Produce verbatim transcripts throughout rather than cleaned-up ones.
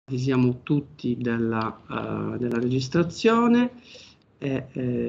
Ci siamo tutti della, uh, della registrazione. Eh,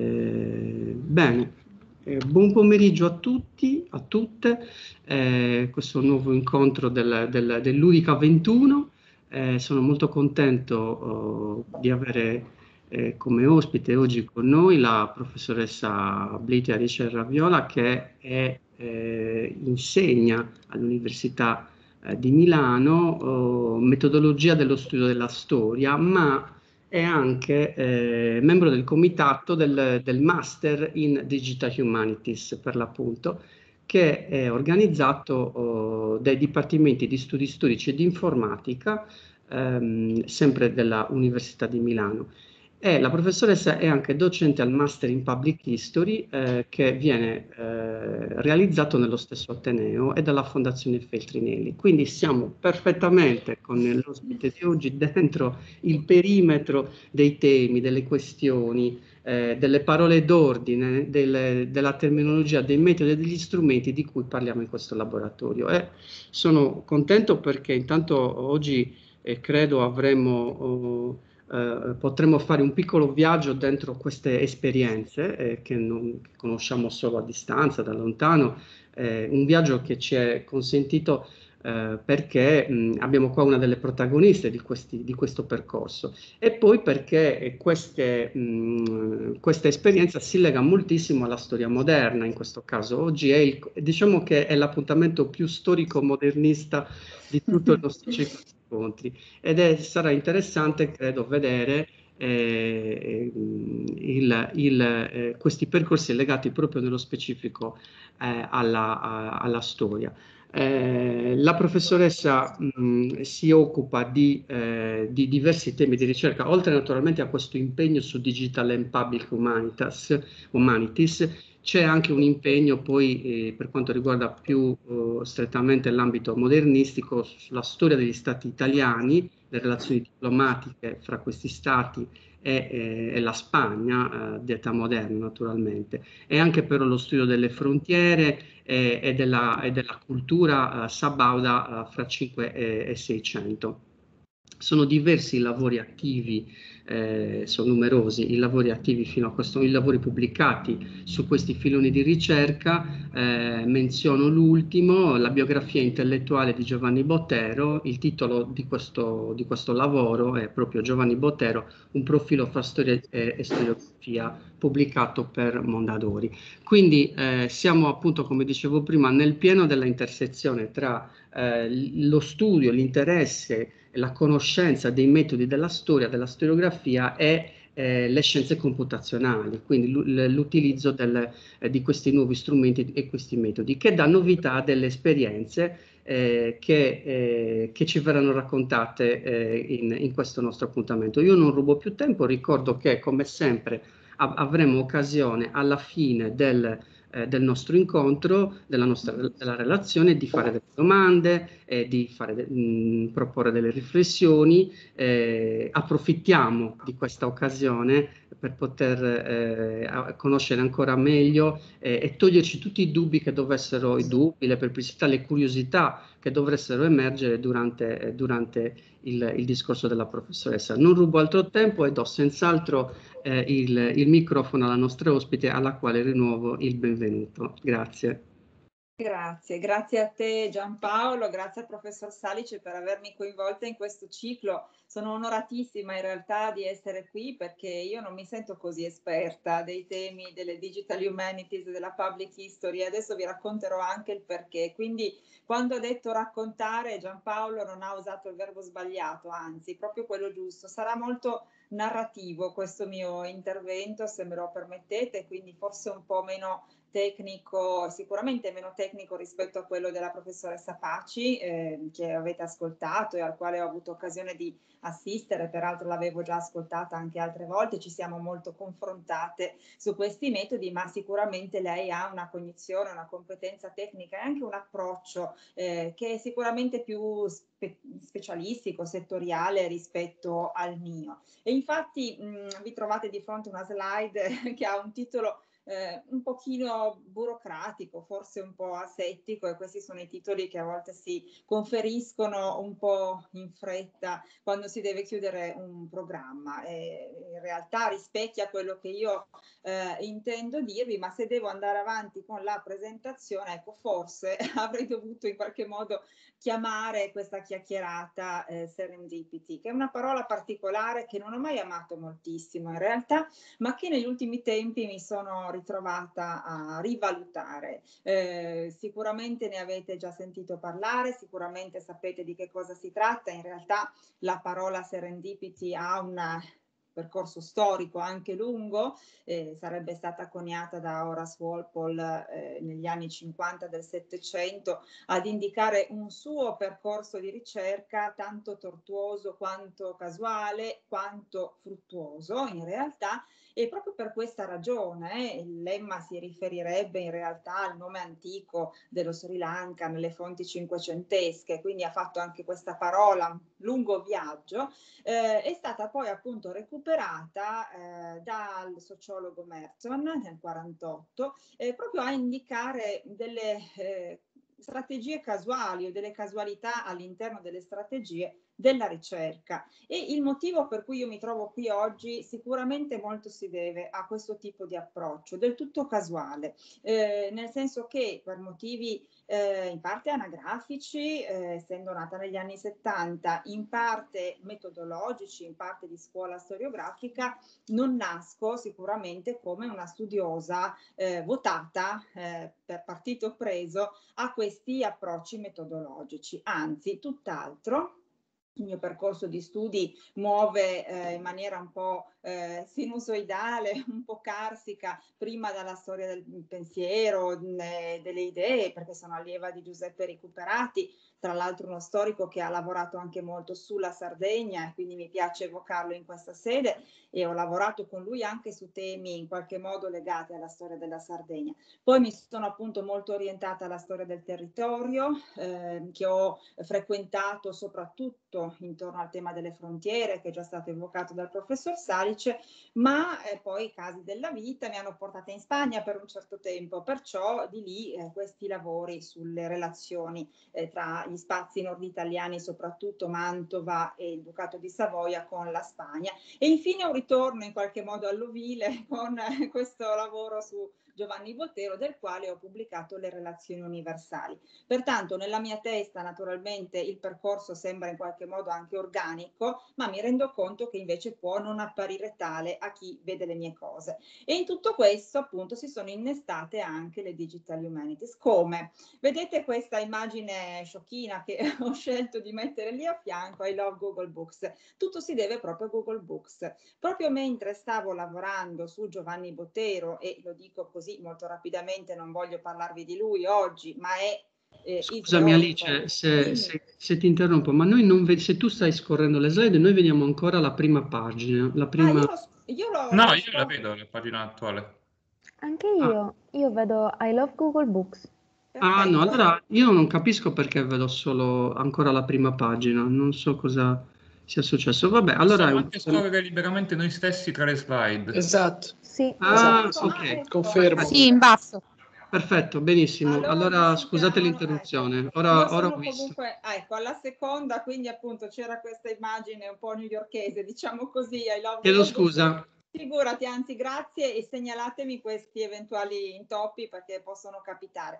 eh, bene, eh, buon pomeriggio a tutti, a tutte. Eh, questo nuovo incontro del, del, dell'Udica ventuno. Eh, sono molto contento uh, di avere eh, come ospite oggi con noi la professoressa Blitia Richel Raviola, che è, eh, insegna all'Università di Milano, oh, metodologia dello studio della storia, ma è anche eh, membro del comitato del, del Master in Digital Humanities, per l'appunto, che è organizzato oh, dai Dipartimenti di Studi Storici e di Informatica, ehm, sempre della Università di Milano. E la professoressa è anche docente al Master in Public History eh, che viene eh, realizzato nello stesso Ateneo e dalla Fondazione Feltrinelli. Quindi siamo perfettamente con l'ospite di oggi dentro il perimetro dei temi, delle questioni, eh, delle parole d'ordine, delle, della terminologia, dei metodi e degli strumenti di cui parliamo in questo laboratorio. E sono contento perché intanto oggi eh, credo avremo... Oh, Uh, potremmo fare un piccolo viaggio dentro queste esperienze eh, che, non, che conosciamo solo a distanza, da lontano, eh, un viaggio che ci è consentito eh, perché mh, abbiamo qua una delle protagoniste di, questi, di questo percorso e poi perché queste, mh, questa esperienza si lega moltissimo alla storia moderna in questo caso. Oggi è il, diciamo che è l'appuntamento più storico-modernista di tutto il nostro ciclo di incontri. Ed è, sarà interessante, credo, vedere eh, il, il, eh, questi percorsi legati proprio nello specifico eh, alla, a, alla storia. Eh, la professoressa mh, si occupa di, eh, di diversi temi di ricerca, oltre naturalmente a questo impegno su Digital and Public Humanities, Humanities c'è anche un impegno poi eh, per quanto riguarda più eh, strettamente l'ambito modernistico sulla storia degli stati italiani, le relazioni diplomatiche fra questi stati e, eh, e la Spagna eh, di età moderna naturalmente, e anche però lo studio delle frontiere eh, e, della, e della cultura eh, sabauda eh, fra cinque e seicento. Sono diversi i lavori attivi, eh, sono numerosi i lavori attivi fino a questo, i lavori pubblicati su questi filoni di ricerca. Eh, menziono l'ultimo, la biografia intellettuale di Giovanni Botero. Il titolo di questo, di questo lavoro è proprio Giovanni Botero, un profilo fra storia e, e storiografia, pubblicato per Mondadori. Quindi eh, siamo appunto, come dicevo prima, nel pieno della intersezione tra eh, lo studio, l'interesse, la conoscenza dei metodi della storia, della storiografia e eh, le scienze computazionali, quindi l'utilizzo del, eh, di questi nuovi strumenti e questi metodi che danno vita a delle esperienze eh, che, eh, che ci verranno raccontate eh, in, in questo nostro appuntamento. Io non rubo più tempo, ricordo che come sempre avremo occasione alla fine del, eh, del nostro incontro, della nostra della relazione, di fare delle domande, eh, di fare de mh, proporre delle riflessioni. Eh, approfittiamo di questa occasione per poter eh, conoscere ancora meglio eh, e toglierci tutti i dubbi che dovessero, i dubbi, le perplessità, le curiosità che dovessero emergere durante, eh, durante il, il discorso della professoressa. Non rubo altro tempo e do senz'altro eh, il, il microfono alla nostra ospite, alla quale rinnovo il benvenuto. Grazie. Grazie, grazie a te Giampaolo, grazie al professor Salice per avermi coinvolta in questo ciclo. Sono onoratissima in realtà di essere qui perché io non mi sento così esperta dei temi delle digital humanities e della public history. Adesso vi racconterò anche il perché. Quindi quando ho detto raccontare, Giampaolo non ha usato il verbo sbagliato, anzi proprio quello giusto. Sarà molto narrativo questo mio intervento, se me lo permettete, quindi forse un po' meno tecnico, sicuramente meno tecnico rispetto a quello della professoressa Paci, eh, che avete ascoltato e al quale ho avuto occasione di assistere, peraltro l'avevo già ascoltata anche altre volte, ci siamo molto confrontate su questi metodi, ma sicuramente lei ha una cognizione, una competenza tecnica e anche un approccio eh, che è sicuramente più spe specialistico, settoriale rispetto al mio. E infatti mh, vi trovate di fronte a una slide che ha un titolo eh, un pochino burocratico, forse un po' asettico, e questi sono i titoli che a volte si conferiscono un po' in fretta quando si deve chiudere un programma. E in realtà rispecchia quello che io eh, intendo dirvi, ma se devo andare avanti con la presentazione, ecco, forse avrei dovuto in qualche modo chiamare questa chiacchierata eh, serendipity, che è una parola particolare che non ho mai amato moltissimo in realtà, ma che negli ultimi tempi mi sono ritrovata a rivalutare. Eh, sicuramente ne avete già sentito parlare, sicuramente sapete di che cosa si tratta. In realtà la parola serendipity ha una percorso storico anche lungo, eh, sarebbe stata coniata da Horace Walpole eh, negli anni cinquanta del Settecento ad indicare un suo percorso di ricerca tanto tortuoso quanto casuale, quanto fruttuoso in realtà, e proprio per questa ragione eh, il lemma si riferirebbe in realtà al nome antico dello Sri Lanka nelle fonti cinquecentesche, quindi ha fatto anche questa parola lungo viaggio. Eh, è stata poi appunto recuperata eh, dal sociologo Merton nel quarantotto eh, proprio a indicare delle eh, strategie casuali o delle casualità all'interno delle strategie della ricerca. E il motivo per cui io mi trovo qui oggi sicuramente molto si deve a questo tipo di approccio del tutto casuale, eh, nel senso che per motivi eh, in parte anagrafici, eh, essendo nata negli anni settanta, in parte metodologici, in parte di scuola storiografica, non nasco sicuramente come una studiosa eh, votata eh, per partito preso a questi approcci metodologici, anzi tutt'altro. Il mio percorso di studi muove eh, in maniera un po' eh, sinusoidale, un po' carsica, prima dalla storia del pensiero, ne, delle idee, perché sono allieva di Giuseppe Recuperati, tra l'altro uno storico che ha lavorato anche molto sulla Sardegna, e quindi mi piace evocarlo in questa sede, e ho lavorato con lui anche su temi in qualche modo legati alla storia della Sardegna. Poi mi sono appunto molto orientata alla storia del territorio, eh, che ho frequentato soprattutto intorno al tema delle frontiere, che è già stato evocato dal professor Salice, ma eh, poi i casi della vita mi hanno portata in Spagna per un certo tempo, perciò di lì eh, questi lavori sulle relazioni eh, tra gli spazi nord-italiani, soprattutto Mantova e il Ducato di Savoia, con la Spagna. E infine un ritorno in qualche modo all'ovile con eh, questo lavoro su Giovanni Botero, del quale ho pubblicato le relazioni universali. Pertanto nella mia testa naturalmente il percorso sembra in qualche modo anche organico, ma mi rendo conto che invece può non apparire tale a chi vede le mie cose. E in tutto questo appunto si sono innestate anche le Digital Humanities. Come? Vedete questa immagine sciocchina che ho scelto di mettere lì a fianco? I love Google Books. Tutto si deve proprio a Google Books. Proprio mentre stavo lavorando su Giovanni Botero, e lo dico così molto rapidamente, non voglio parlarvi di lui oggi, ma è eh, Scusami Alice, se, se, se ti interrompo, ma noi non vedi, se tu stai scorrendo le slide, noi vediamo ancora la prima pagina. La prima... Ah, io, lo, io lo, No, lo io scor- la vedo la pagina attuale. Anche io, Ah. io vedo I love Google Books. Ah no, Perfetto. allora io non capisco perché vedo solo ancora la prima pagina, non so cosa sia successo. Vabbè, allora... Possiamo è un- anche scorrere liberamente noi stessi tra le slide. Esatto, Sì, Ah, esatto, ok. ecco. confermo. Sì, in basso. Perfetto, benissimo. Allora, Allora mi scusate sentiamo, l'interruzione, ecco. ora, Io ora sono ho visto. comunque, ah, ecco, alla seconda, quindi appunto c'era questa immagine un po' newyorkese, diciamo così, I love Chiedo Google Books. scusa. Figurati, anzi grazie, e segnalatemi questi eventuali intoppi perché possono capitare.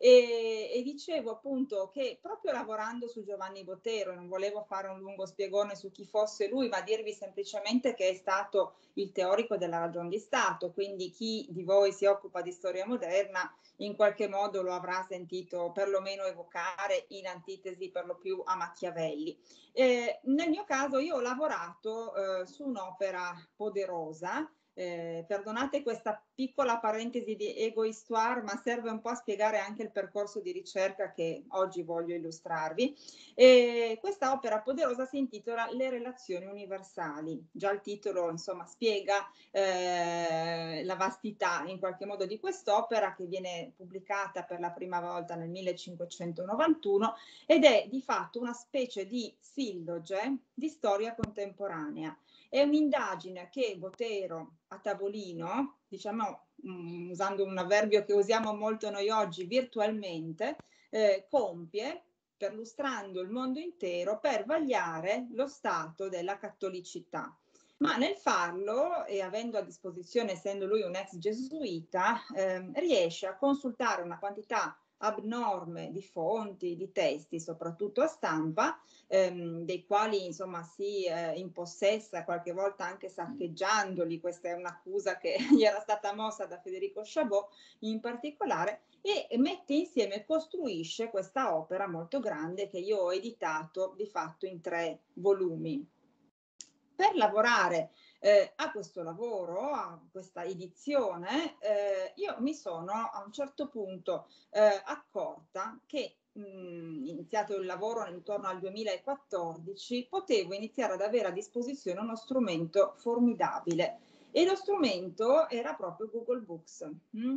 E, e dicevo appunto che proprio lavorando su Giovanni Botero, non volevo fare un lungo spiegone su chi fosse lui, ma dirvi semplicemente che è stato il teorico della ragion di Stato, quindi chi di voi si occupa di storia moderna in qualche modo lo avrà sentito perlomeno evocare in antitesi per lo più a Machiavelli. Eh, nel mio caso io ho lavorato eh, su un'opera poderosa, eh, perdonate questa piccola parentesi di egoistoire, ma serve un po' a spiegare anche il percorso di ricerca che oggi voglio illustrarvi. E questa opera poderosa si intitola Le relazioni universali. Già il titolo insomma spiega eh, la vastità in qualche modo di quest'opera, che viene pubblicata per la prima volta nel millecinquecentonovantuno ed è di fatto una specie di silloge di storia contemporanea. È un'indagine che Botero a tavolino, diciamo mh, usando un avverbio che usiamo molto noi oggi, virtualmente, eh, compie perlustrando il mondo intero per vagliare lo stato della cattolicità. Ma nel farlo, e avendo a disposizione, essendo lui un ex gesuita, eh, riesce a consultare una quantità abnorme di fonti, di testi, soprattutto a stampa, ehm, dei quali insomma si eh, impossessa qualche volta anche saccheggiandoli. Questa è un'accusa che gli era stata mossa da Federico Chabot in particolare, e mette insieme, costruisce questa opera molto grande che io ho editato di fatto in tre volumi. Per lavorare eh, a questo lavoro, a questa edizione, eh, io mi sono a un certo punto eh, accorta che mh, iniziato il lavoro intorno al duemilaquattordici, potevo iniziare ad avere a disposizione uno strumento formidabile. E lo strumento era proprio Google Books, mh?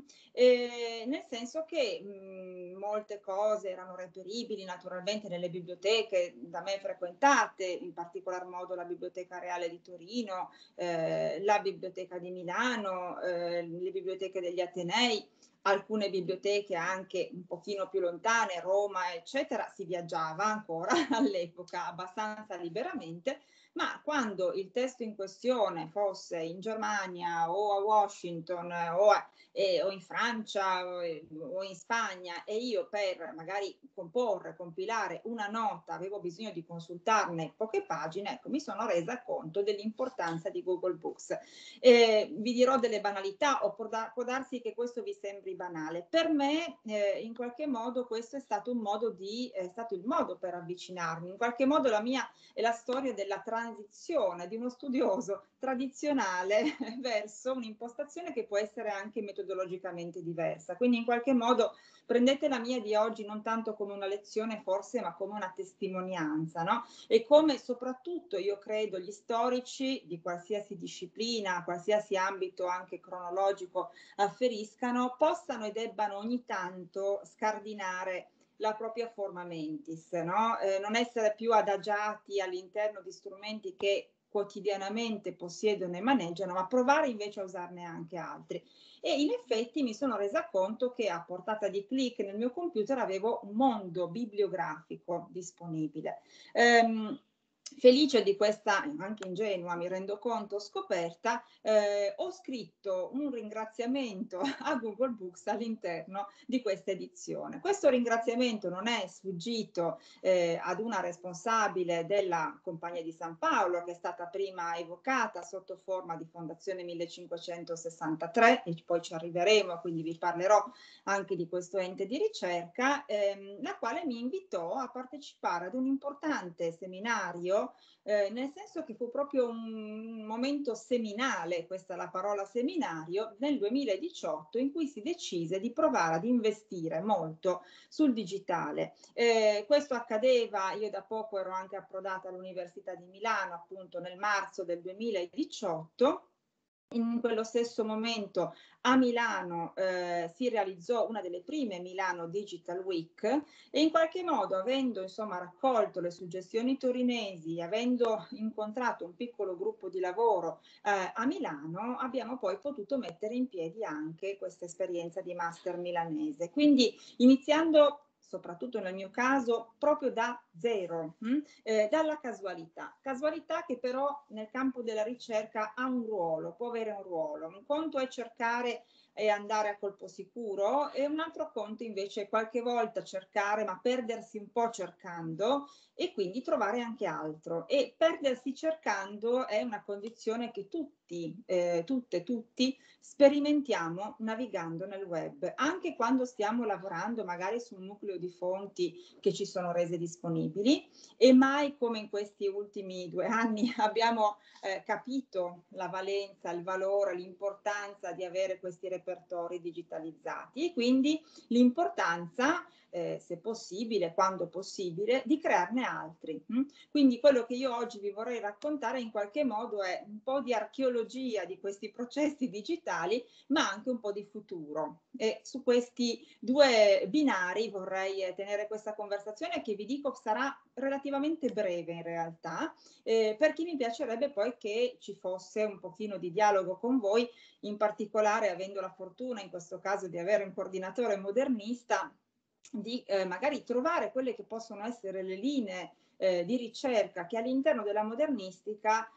E nel senso che mh, molte cose erano reperibili naturalmente nelle biblioteche da me frequentate, in particolar modo la Biblioteca Reale di Torino, eh, la Biblioteca di Milano, eh, le biblioteche degli Atenei, alcune biblioteche anche un pochino più lontane, Roma, eccetera. Si viaggiava ancora all'epoca abbastanza liberamente, ma quando il testo in questione fosse in Germania o a Washington o, a, eh, o in Francia o, o in Spagna, e io per magari comporre, compilare una nota avevo bisogno di consultarne poche pagine, ecco, mi sono resa conto dell'importanza di Google Books. Eh, vi dirò delle banalità, o può, da, può darsi che questo vi sembri banale. Per me eh, in qualche modo questo è stato un modo di, è stato il modo per avvicinarmi. In qualche modo la mia è la storia della transizione di uno studioso tradizionale verso un'impostazione che può essere anche metodologicamente diversa. Quindi in qualche modo prendete la mia di oggi non tanto come una lezione forse, ma come una testimonianza, no? E come soprattutto io credo gli storici di qualsiasi disciplina, qualsiasi ambito anche cronologico afferiscano, possano e debbano ogni tanto scardinare la propria forma mentis, no? Eh, non essere più adagiati all'interno di strumenti che quotidianamente possiedono e maneggiano, ma provare invece a usarne anche altri. E in effetti mi sono resa conto che a portata di clic nel mio computer avevo un mondo bibliografico disponibile. Ehm, Felice di questa, anche ingenua mi rendo conto, scoperta, eh, ho scritto un ringraziamento a Google Books all'interno di questa edizione. Questo ringraziamento non è sfuggito eh, ad una responsabile della Compagnia di San Paolo, che è stata prima evocata sotto forma di Fondazione millecinquecentosessantatré, e poi ci arriveremo, quindi vi parlerò anche di questo ente di ricerca, ehm, la quale mi invitò a partecipare ad un importante seminario. Eh, nel senso che fu proprio un momento seminale, questa è la parola seminario, nel duemiladiciotto, in cui si decise di provare ad investire molto sul digitale. Eh, questo accadeva, io da poco ero anche approdata all'Università di Milano, appunto nel marzo del duemiladiciotto. In quello stesso momento a Milano eh, si realizzò una delle prime Milano Digital Week, e in qualche modo, avendo insomma raccolto le suggestioni torinesi, avendo incontrato un piccolo gruppo di lavoro eh, a Milano, abbiamo poi potuto mettere in piedi anche questa esperienza di master milanese. Quindi iniziando, soprattutto nel mio caso, proprio da zero, hm? eh, dalla casualità. Casualità che però nel campo della ricerca ha un ruolo, può avere un ruolo. Un conto è cercare e andare a colpo sicuro, e un altro conto invece è qualche volta cercare, ma perdersi un po' cercando, e quindi trovare anche altro. E perdersi cercando è una condizione che tutti, eh, tutte, tutti sperimentiamo navigando nel web, anche quando stiamo lavorando magari su un nucleo di fonti che ci sono rese disponibili, e mai come in questi ultimi due anni abbiamo eh, capito la valenza, il valore, l'importanza di avere questi repertori digitalizzati, e quindi l'importanza eh, se possibile, quando possibile, di crearne altri. Hm? Quindi quello che io oggi vi vorrei raccontare in qualche modo è un po' di archeologia di questi processi digitali, ma anche un po' di futuro. E su questi due binari vorrei tenere questa conversazione che vi dico sarà relativamente breve in realtà, eh, perché mi piacerebbe poi che ci fosse un pochino di dialogo con voi, in particolare avendo la fortuna in questo caso di avere un coordinatore modernista, di eh, magari trovare quelle che possono essere le linee eh, di ricerca che all'interno della modernistica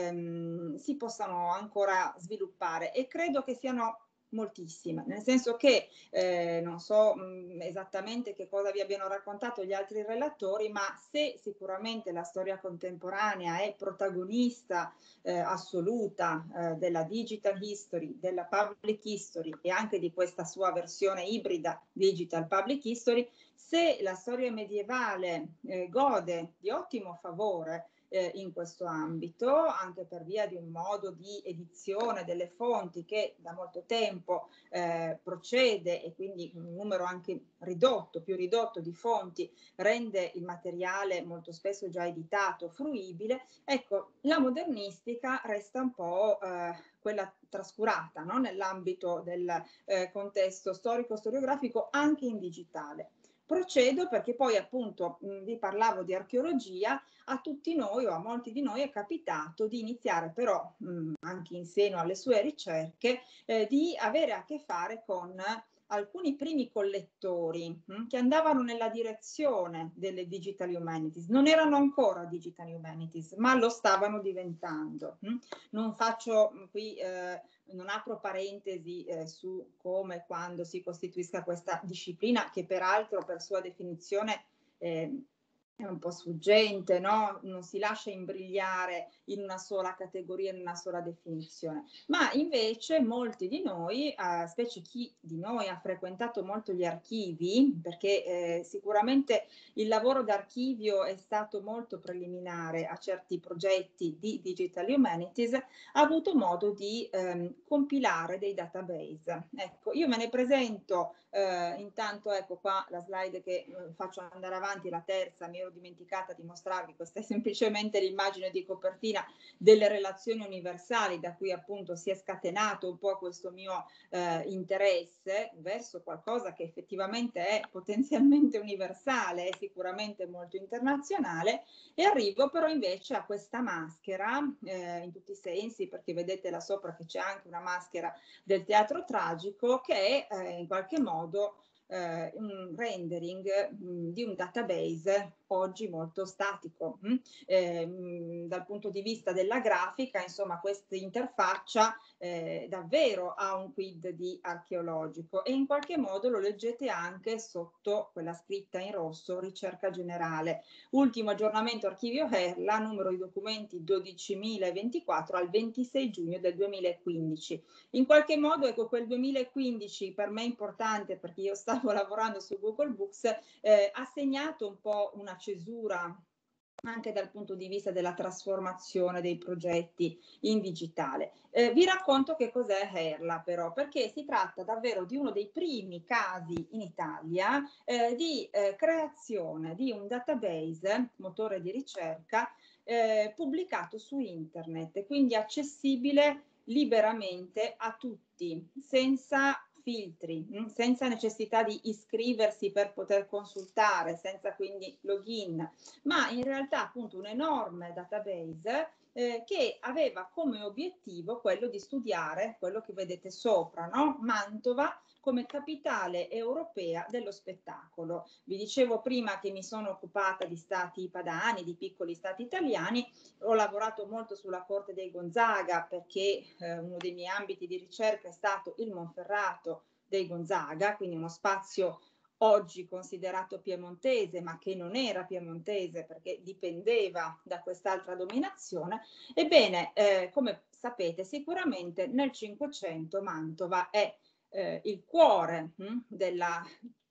ehm, si possano ancora sviluppare, e credo che siano moltissime, nel senso che eh, non so mh, esattamente che cosa vi abbiano raccontato gli altri relatori, ma se sicuramente la storia contemporanea è protagonista eh, assoluta eh, della digital history, della public history e anche di questa sua versione ibrida digital public history, se la storia medievale eh, gode di ottimo favore eh, in questo ambito, anche per via di un modo di edizione delle fonti che da molto tempo eh, procede, e quindi un numero anche ridotto, più ridotto di fonti rende il materiale molto spesso già editato fruibile, ecco, la modernistica resta un po' eh, quella trascurata, no? Nell'ambito del eh, contesto storico-storiografico anche in digitale. Procedo perché poi appunto mh, vi parlavo di archeologia, a tutti noi o a molti di noi è capitato di iniziare però mh, anche in seno alle sue ricerche eh, di avere a che fare con alcuni primi collettori mh, che andavano nella direzione delle digital humanities. Non erano ancora digital humanities, ma lo stavano diventando. Mh. Non faccio mh, qui, eh, non apro parentesi eh, su come e quando si costituisca questa disciplina, che peraltro per sua definizione eh, è un po' sfuggente, no? Non si lascia imbrigliare in una sola categoria, in una sola definizione, ma invece molti di noi, eh, specie chi di noi ha frequentato molto gli archivi, perché eh, sicuramente il lavoro d'archivio è stato molto preliminare a certi progetti di Digital Humanities, ha avuto modo di ehm, compilare dei database. Ecco, io me ne presento eh, intanto, ecco qua la slide che eh, faccio andare avanti, la terza, mi ero dimenticata di mostrarvi, questa è semplicemente l'immagine di copertina delle relazioni universali, da cui appunto si è scatenato un po' questo mio eh, interesse verso qualcosa che effettivamente è potenzialmente universale, è sicuramente molto internazionale, e arrivo però invece a questa maschera eh, in tutti i sensi, perché vedete là sopra che c'è anche una maschera del teatro tragico, che è eh, in qualche modo eh, un rendering mh, di un database oggi molto statico. Mh? Eh, mh, dal punto di vista della grafica, insomma, questa interfaccia eh, davvero ha un quid di archeologico, e in qualche modo lo leggete anche sotto quella scritta in rosso, ricerca generale. Ultimo aggiornamento archivio Herla, numero di documenti dodicimilaventiquattro al ventisei giugno del duemilaquindici. In qualche modo, ecco, quel duemilaquindici per me è importante, perché io stavo lavorando su Google Books, eh, ha segnato un po' una cesura anche dal punto di vista della trasformazione dei progetti in digitale. Eh, vi racconto che cos'è Herla però, perché si tratta davvero di uno dei primi casi in Italia eh, di eh, creazione di un database, motore di ricerca, eh, pubblicato su internet, quindi accessibile liberamente a tutti, senza filtri, senza necessità di iscriversi per poter consultare, senza quindi login, ma in realtà appunto un enorme database eh, che aveva come obiettivo quello di studiare quello che vedete sopra, no? Mantova come capitale europea dello spettacolo. Vi dicevo prima che mi sono occupata di stati padani, di piccoli stati italiani, ho lavorato molto sulla corte dei Gonzaga, perché eh, uno dei miei ambiti di ricerca è stato il Monferrato dei Gonzaga, quindi uno spazio oggi considerato piemontese, ma che non era piemontese perché dipendeva da quest'altra dominazione. Ebbene, eh, come sapete sicuramente nel Cinquecento Mantova è eh, il cuore hm, della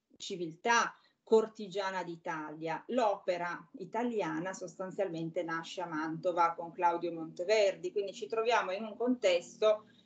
civiltà cortigiana d'Italia. L'opera italiana sostanzialmente nasce a Mantova con Claudio Monteverdi, quindi ci troviamo in un contesto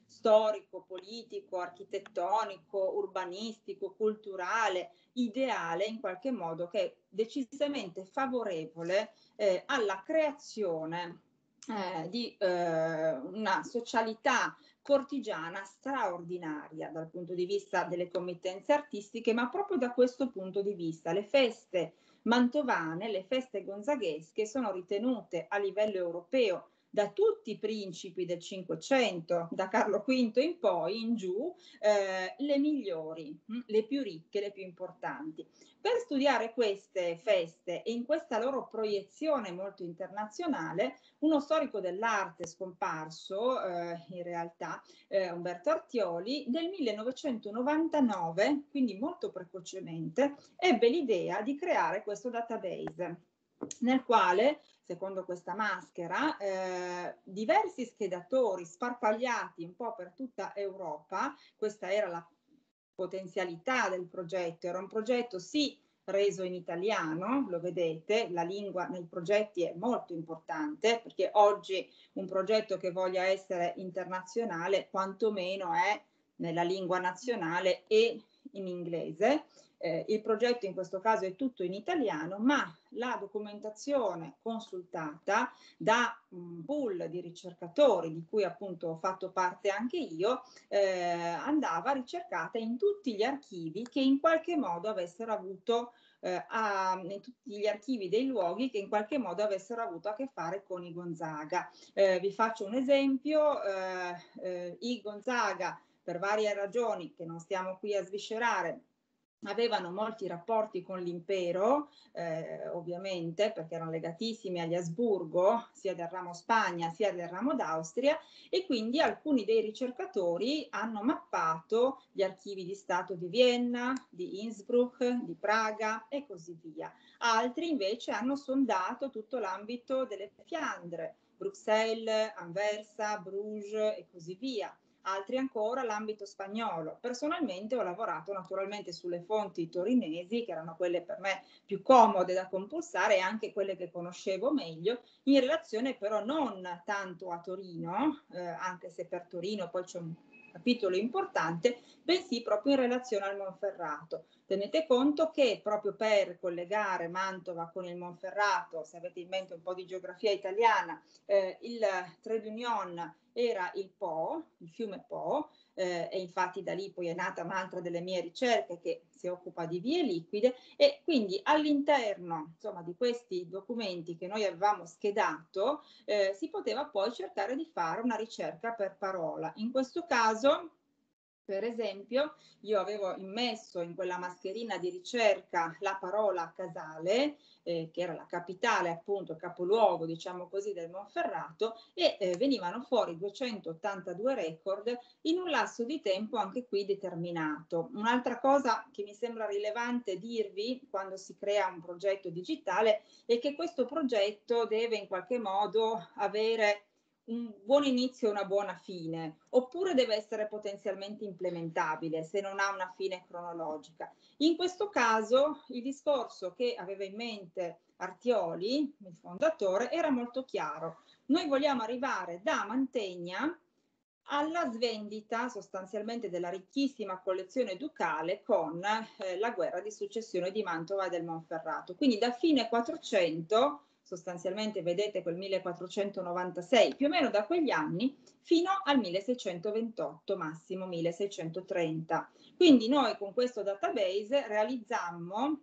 storico, politico, architettonico, urbanistico, culturale, ideale in qualche modo, che è decisamente favorevole eh, alla creazione eh, di eh, una socialità cortigiana straordinaria dal punto di vista delle committenze artistiche, ma proprio da questo punto di vista le feste mantovane, le feste gonzaghesche sono ritenute a livello europeo da tutti i principi del Cinquecento, da Carlo quinto in poi, in giù, eh, le migliori, mh, le più ricche, le più importanti. Per studiare queste feste e in questa loro proiezione molto internazionale, uno storico dell'arte scomparso, eh, in realtà, eh, Umberto Artioli, nel millenovecentonovantanove, quindi molto precocemente, ebbe l'idea di creare questo database nel quale, secondo questa maschera, eh, diversi schedatori sparpagliati un po' per tutta Europa, questa era la potenzialità del progetto, era un progetto sì reso in italiano, lo vedete, la lingua nei progetti è molto importante, perché oggi un progetto che voglia essere internazionale quantomeno è nella lingua nazionale e in inglese. Eh, il progetto in questo caso è tutto in italiano, ma la documentazione consultata da un pool di ricercatori, di cui appunto ho fatto parte anche io, eh, andava ricercata in tutti gli archivi che in qualche modo avessero avuto eh, a, in tutti gli archivi dei luoghi che in qualche modo avessero avuto a che fare con i Gonzaga. Eh, vi faccio un esempio, eh, eh, i Gonzaga, per varie ragioni che non stiamo qui a sviscerare, avevano molti rapporti con l'impero, eh, ovviamente, perché erano legatissimi agli Asburgo, sia del ramo Spagna sia del ramo d'Austria, e quindi alcuni dei ricercatori hanno mappato gli archivi di Stato di Vienna, di Innsbruck, di Praga e così via. Altri invece hanno sondato tutto l'ambito delle Fiandre, Bruxelles, Anversa, Bruges e così via. Altri ancora l'ambito spagnolo. Personalmente ho lavorato naturalmente sulle fonti torinesi, che erano quelle per me più comode da compulsare e anche quelle che conoscevo meglio, in relazione però non tanto a Torino, eh, anche se per Torino poi c'è un capitolo importante, bensì proprio in relazione al Monferrato. Tenete conto che proprio per collegare Mantova con il Monferrato, se avete in mente un po' di geografia italiana, eh, il Trade Union era il Po, il fiume Po, eh, e infatti da lì poi è nata un'altra delle mie ricerche che si occupa di vie liquide, e quindi all'interno insomma di questi documenti che noi avevamo schedato eh, si poteva poi cercare di fare una ricerca per parola. In questo caso, per esempio, io avevo immesso in quella mascherina di ricerca la parola Casale, eh, che era la capitale, appunto, capoluogo, diciamo così, del Monferrato, e eh, venivano fuori duecentottantadue record in un lasso di tempo anche qui determinato. Un'altra cosa che mi sembra rilevante dirvi quando si crea un progetto digitale è che questo progetto deve in qualche modo avere un buon inizio e una buona fine, oppure deve essere potenzialmente implementabile se non ha una fine cronologica. In questo caso il discorso che aveva in mente Artioli, il fondatore, era molto chiaro. Noi vogliamo arrivare da Mantegna alla svendita sostanzialmente della ricchissima collezione ducale con eh, la guerra di successione di Mantova e del Monferrato. Quindi da fine quattrocento, sostanzialmente vedete quel millequattrocentonovantasei, più o meno da quegli anni, fino al milleseicentoventotto, massimo milleseicentotrenta. Quindi noi con questo database realizzammo,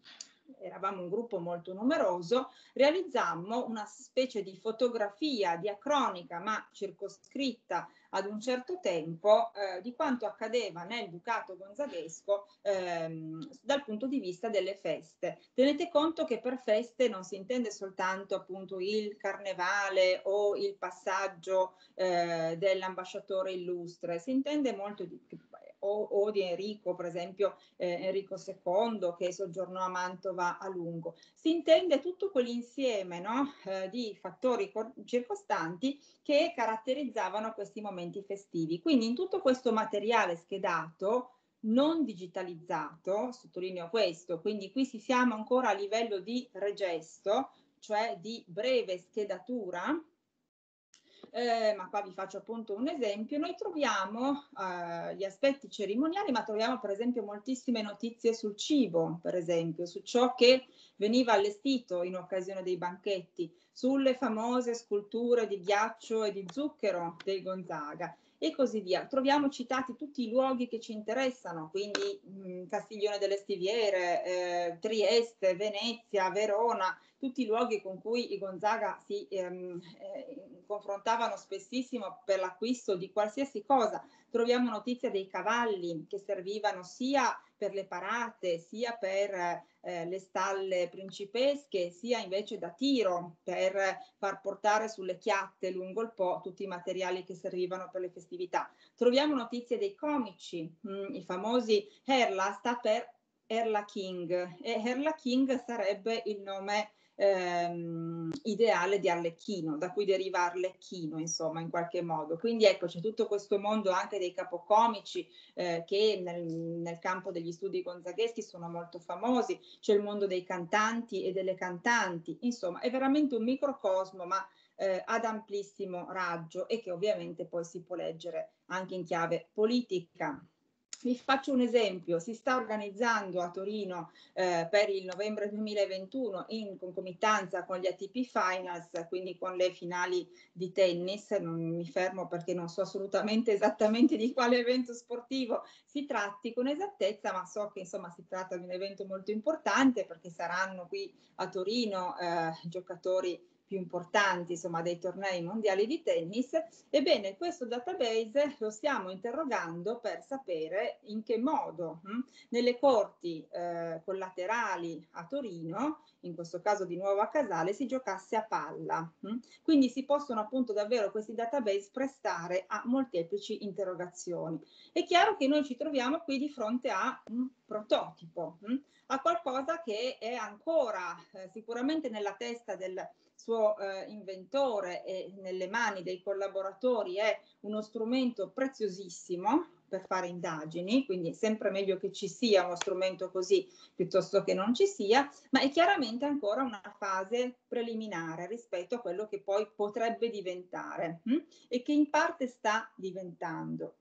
eravamo un gruppo molto numeroso, realizzammo una specie di fotografia diacronica ma circoscritta ad un certo tempo eh, di quanto accadeva nel Ducato gonzaghesco ehm, dal punto di vista delle feste. Tenete conto che per feste non si intende soltanto appunto il carnevale o il passaggio eh, dell'ambasciatore illustre, si intende molto di più. O, o di Enrico, per esempio eh, Enrico secondo, che soggiornò a Mantova a lungo. Si intende tutto quell'insieme no? eh, di fattori circostanti che caratterizzavano questi momenti festivi. Quindi in tutto questo materiale schedato, non digitalizzato, sottolineo questo, quindi qui si siamo ancora a livello di regesto, cioè di breve schedatura, Eh, ma qua vi faccio appunto un esempio, noi troviamo eh, gli aspetti cerimoniali, ma troviamo per esempio moltissime notizie sul cibo, per esempio, su ciò che veniva allestito in occasione dei banchetti, sulle famose sculture di ghiaccio e di zucchero dei Gonzaga e così via. Troviamo citati tutti i luoghi che ci interessano, quindi mh, Castiglione delle Stiviere, eh, Trieste, Venezia, Verona, tutti i luoghi con cui i Gonzaga si ehm, eh, confrontavano spessissimo per l'acquisto di qualsiasi cosa. Troviamo notizia dei cavalli che servivano sia per le parate, sia per eh, le stalle principesche, sia invece da tiro per far portare sulle chiatte lungo il Po tutti i materiali che servivano per le festività. Troviamo notizie dei comici, mh, i famosi Herla sta per Erla King e Erla King sarebbe il nome Ehm, ideale di Arlecchino, da cui deriva Arlecchino, insomma, in qualche modo. Quindi ecco, c'è tutto questo mondo anche dei capocomici eh, che nel, nel campo degli studi gonzagheschi sono molto famosi, c'è il mondo dei cantanti e delle cantanti, insomma, è veramente un microcosmo, ma eh, ad amplissimo raggio e che ovviamente poi si può leggere anche in chiave politica. Vi faccio un esempio, si sta organizzando a Torino eh, per il novembre duemilaventuno in concomitanza con gli A T P Finals, quindi con le finali di tennis, non mi fermo perché non so assolutamente esattamente di quale evento sportivo si tratti con esattezza, ma so che insomma si tratta di un evento molto importante perché saranno qui a Torino eh, giocatori più importanti, insomma, dei tornei mondiali di tennis. Ebbene, questo database lo stiamo interrogando per sapere in che modo hm, nelle corti eh, collaterali a Torino, in questo caso di nuovo a Casale, si giocasse a palla. Hm. Quindi si possono appunto davvero questi database prestare a molteplici interrogazioni. È chiaro che noi ci troviamo qui di fronte a un prototipo, hm, a qualcosa che è ancora eh, sicuramente nella testa del suo eh, inventore e nelle mani dei collaboratori è uno strumento preziosissimo per fare indagini, quindi è sempre meglio che ci sia uno strumento così piuttosto che non ci sia, ma è chiaramente ancora una fase preliminare rispetto a quello che poi potrebbe diventare hm? e che in parte sta diventando.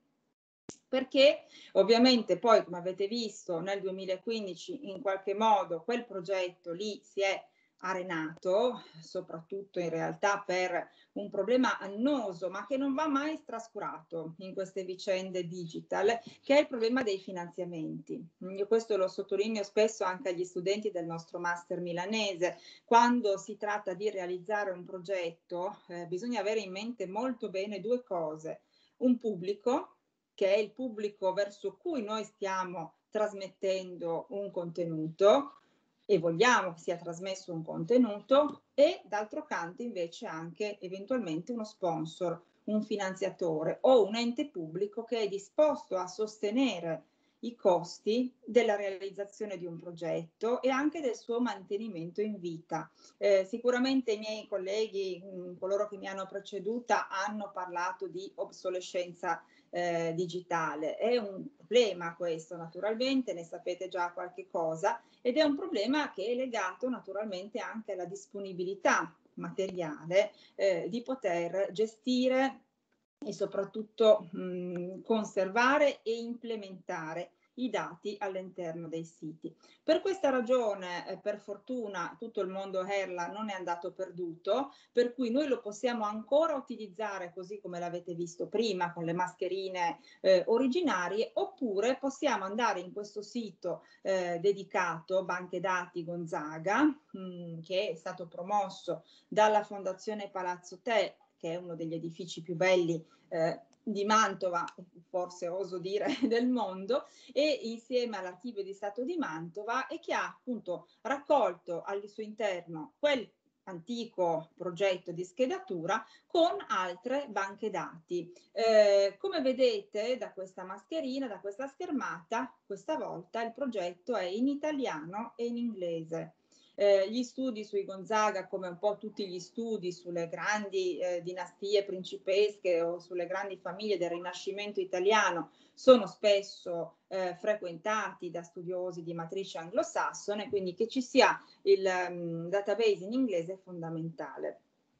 Perché ovviamente poi, come avete visto, nel duemilaquindici in qualche modo quel progetto lì si è arenato, soprattutto in realtà per un problema annoso, ma che non va mai trascurato in queste vicende digital, che è il problema dei finanziamenti. Io questo lo sottolineo spesso anche agli studenti del nostro master milanese. Quando si tratta di realizzare un progetto, eh, bisogna avere in mente molto bene due cose. Un pubblico, che è il pubblico verso cui noi stiamo trasmettendo un contenuto, e vogliamo che sia trasmesso un contenuto, e d'altro canto invece anche eventualmente uno sponsor, un finanziatore o un ente pubblico che è disposto a sostenere i costi della realizzazione di un progetto e anche del suo mantenimento in vita. Eh, sicuramente i miei colleghi, mh, coloro che mi hanno preceduta, hanno parlato di obsolescenza eh, digitale. È un problema questo, naturalmente, ne sapete già qualche cosa, ed è un problema che è legato naturalmente anche alla disponibilità materiale eh, di poter gestire e soprattutto mh, conservare e implementare i dati all'interno dei siti. Per questa ragione, eh, per fortuna, tutto il mondo Herla non è andato perduto, per cui noi lo possiamo ancora utilizzare così come l'avete visto prima, con le mascherine eh, originarie, oppure possiamo andare in questo sito eh, dedicato Banche Dati Gonzaga, mh, che è stato promosso dalla Fondazione Palazzo Te, che è uno degli edifici più belli eh, di Mantova, forse oso dire del mondo, e insieme all'Archivio di Stato di Mantova, e che ha appunto raccolto al suo interno quel antico progetto di schedatura con altre banche dati. Eh, come vedete da questa mascherina, da questa schermata, questa volta il progetto è in italiano e in inglese. Eh, gli studi sui Gonzaga, come un po' tutti gli studi sulle grandi eh, dinastie principesche o sulle grandi famiglie del Rinascimento italiano, sono spesso eh, frequentati da studiosi di matrice anglosassone, quindi che ci sia il um, database in inglese è fondamentale.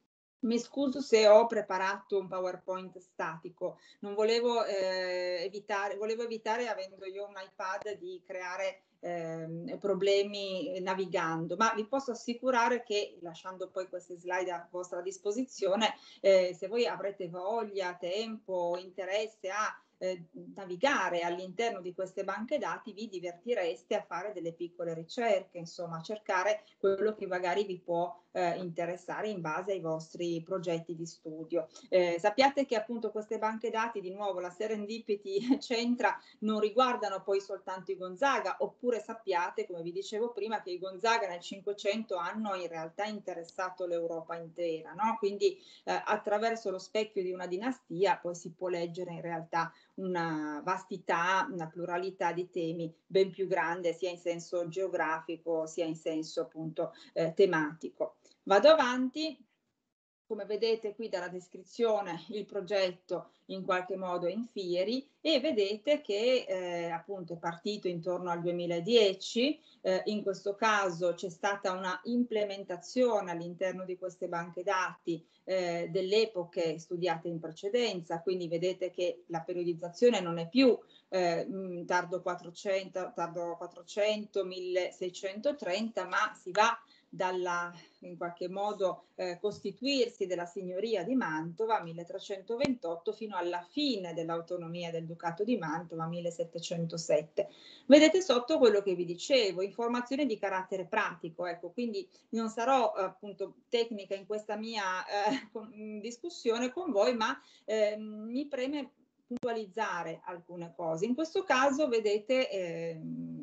Mi scuso se ho preparato un PowerPoint statico, non volevo eh, evitare, volevo evitare, avendo io un iPad, di creare eh, problemi navigando, ma vi posso assicurare che, lasciando poi queste slide a vostra disposizione, eh, se voi avrete voglia, tempo, interesse a Eh, navigare all'interno di queste banche dati, vi divertireste a fare delle piccole ricerche, insomma, a cercare quello che magari vi può eh, interessare in base ai vostri progetti di studio. Eh, sappiate che appunto queste banche dati, di nuovo la Serendipity Centra, non riguardano poi soltanto i Gonzaga, oppure sappiate, come vi dicevo prima, che i Gonzaga nel Cinquecento hanno in realtà interessato l'Europa intera, no? Quindi eh, attraverso lo specchio di una dinastia poi si può leggere in realtà una vastità, una pluralità di temi ben più grande, sia in senso geografico sia in senso appunto eh, tematico. Vado avanti. Come vedete qui dalla descrizione, il progetto in qualche modo è in fieri, e vedete che eh, appunto è partito intorno al duemiladieci. Eh, in questo caso c'è stata una implementazione all'interno di queste banche dati eh, delle epoche studiate in precedenza, quindi vedete che la periodizzazione non è più eh, tardo quattrocento, tardo quattrocento, milleseicentotrenta, ma si va dalla, in qualche modo, eh, costituirsi della signoria di Mantova, milletrecentoventotto, fino alla fine dell'autonomia del Ducato di Mantova, millesettecentosette. Vedete sotto quello che vi dicevo, informazioni di carattere pratico, ecco, quindi non sarò appunto tecnica in questa mia eh, con, discussione con voi, ma eh, mi preme puntualizzare alcune cose. In questo caso, vedete, eh,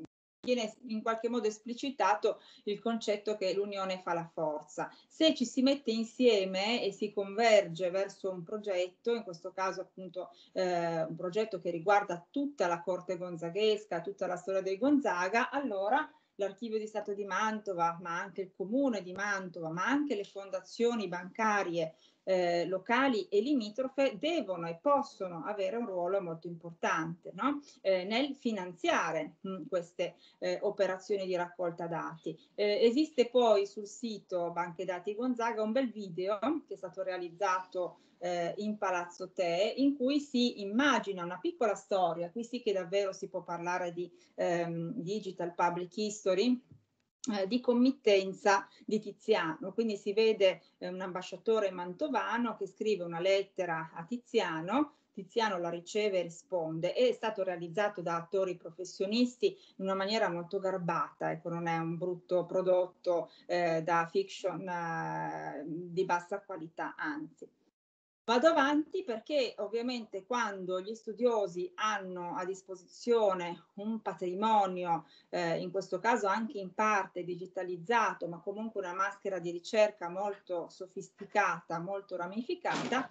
viene in qualche modo esplicitato il concetto che l'unione fa la forza. Se ci si mette insieme e si converge verso un progetto, in questo caso appunto eh, un progetto che riguarda tutta la corte gonzaghesca, tutta la storia dei Gonzaga, allora l'Archivio di Stato di Mantova, ma anche il Comune di Mantova, ma anche le fondazioni bancarie Eh, locali e limitrofe devono e possono avere un ruolo molto importante, no? eh, nel finanziare mh, queste eh, operazioni di raccolta dati. Eh, esiste poi sul sito Banche Dati Gonzaga un bel video che è stato realizzato eh, in Palazzo Te, in cui si immagina una piccola storia. Qui sì che davvero si può parlare di ehm, digital public history, Eh, di committenza di Tiziano. Quindi si vede eh, un ambasciatore mantovano che scrive una lettera a Tiziano, Tiziano la riceve e risponde. È stato realizzato da attori professionisti in una maniera molto garbata, ecco, non è un brutto prodotto eh, da fiction eh, di bassa qualità, anzi. Vado avanti perché ovviamente quando gli studiosi hanno a disposizione un patrimonio, eh, in questo caso anche in parte digitalizzato, ma comunque una maschera di ricerca molto sofisticata, molto ramificata,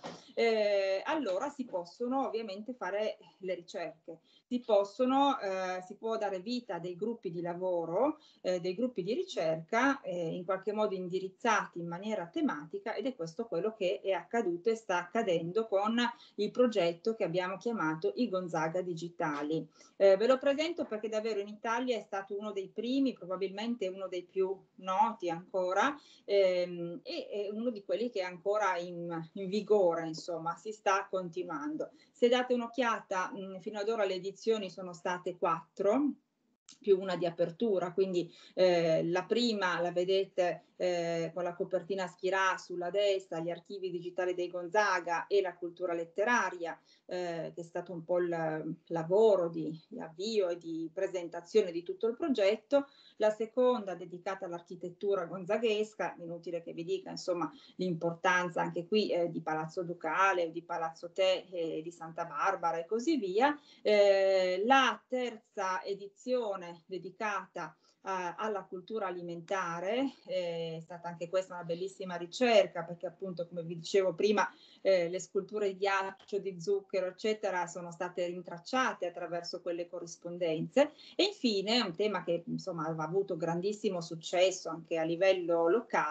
eh, allora si possono ovviamente fare le ricerche. Si possono, eh, si può dare vita a dei gruppi di lavoro, eh, dei gruppi di ricerca eh, in qualche modo indirizzati in maniera tematica, ed è questo quello che è accaduto e sta accadendo con il progetto che abbiamo chiamato i Gonzaga Digitali. Eh, ve lo presento perché davvero in Italia è stato uno dei primi, probabilmente uno dei più noti ancora, ehm, e è uno di quelli che è ancora in, in vigore, insomma, si sta continuando. Se date un'occhiata, fino ad ora le edizioni sono state quattro, più una di apertura, quindi eh, la prima la vedete eh, con la copertina a schirà sulla destra, gli archivi digitali dei Gonzaga e la cultura letteraria, eh, che è stato un po' il lavoro di, di avvio e di presentazione di tutto il progetto. La seconda dedicata all'architettura gonzaghesca, inutile che vi dica insomma l'importanza anche qui eh, di Palazzo Ducale, di Palazzo Te, eh, di Santa Barbara e così via. Eh, la terza edizione dedicata Uh, alla cultura alimentare, eh, è stata anche questa una bellissima ricerca, perché appunto, come vi dicevo prima, eh, le sculture di ghiaccio, di zucchero, eccetera, sono state rintracciate attraverso quelle corrispondenze. E infine un tema che insomma ha avuto grandissimo successo anche a livello locale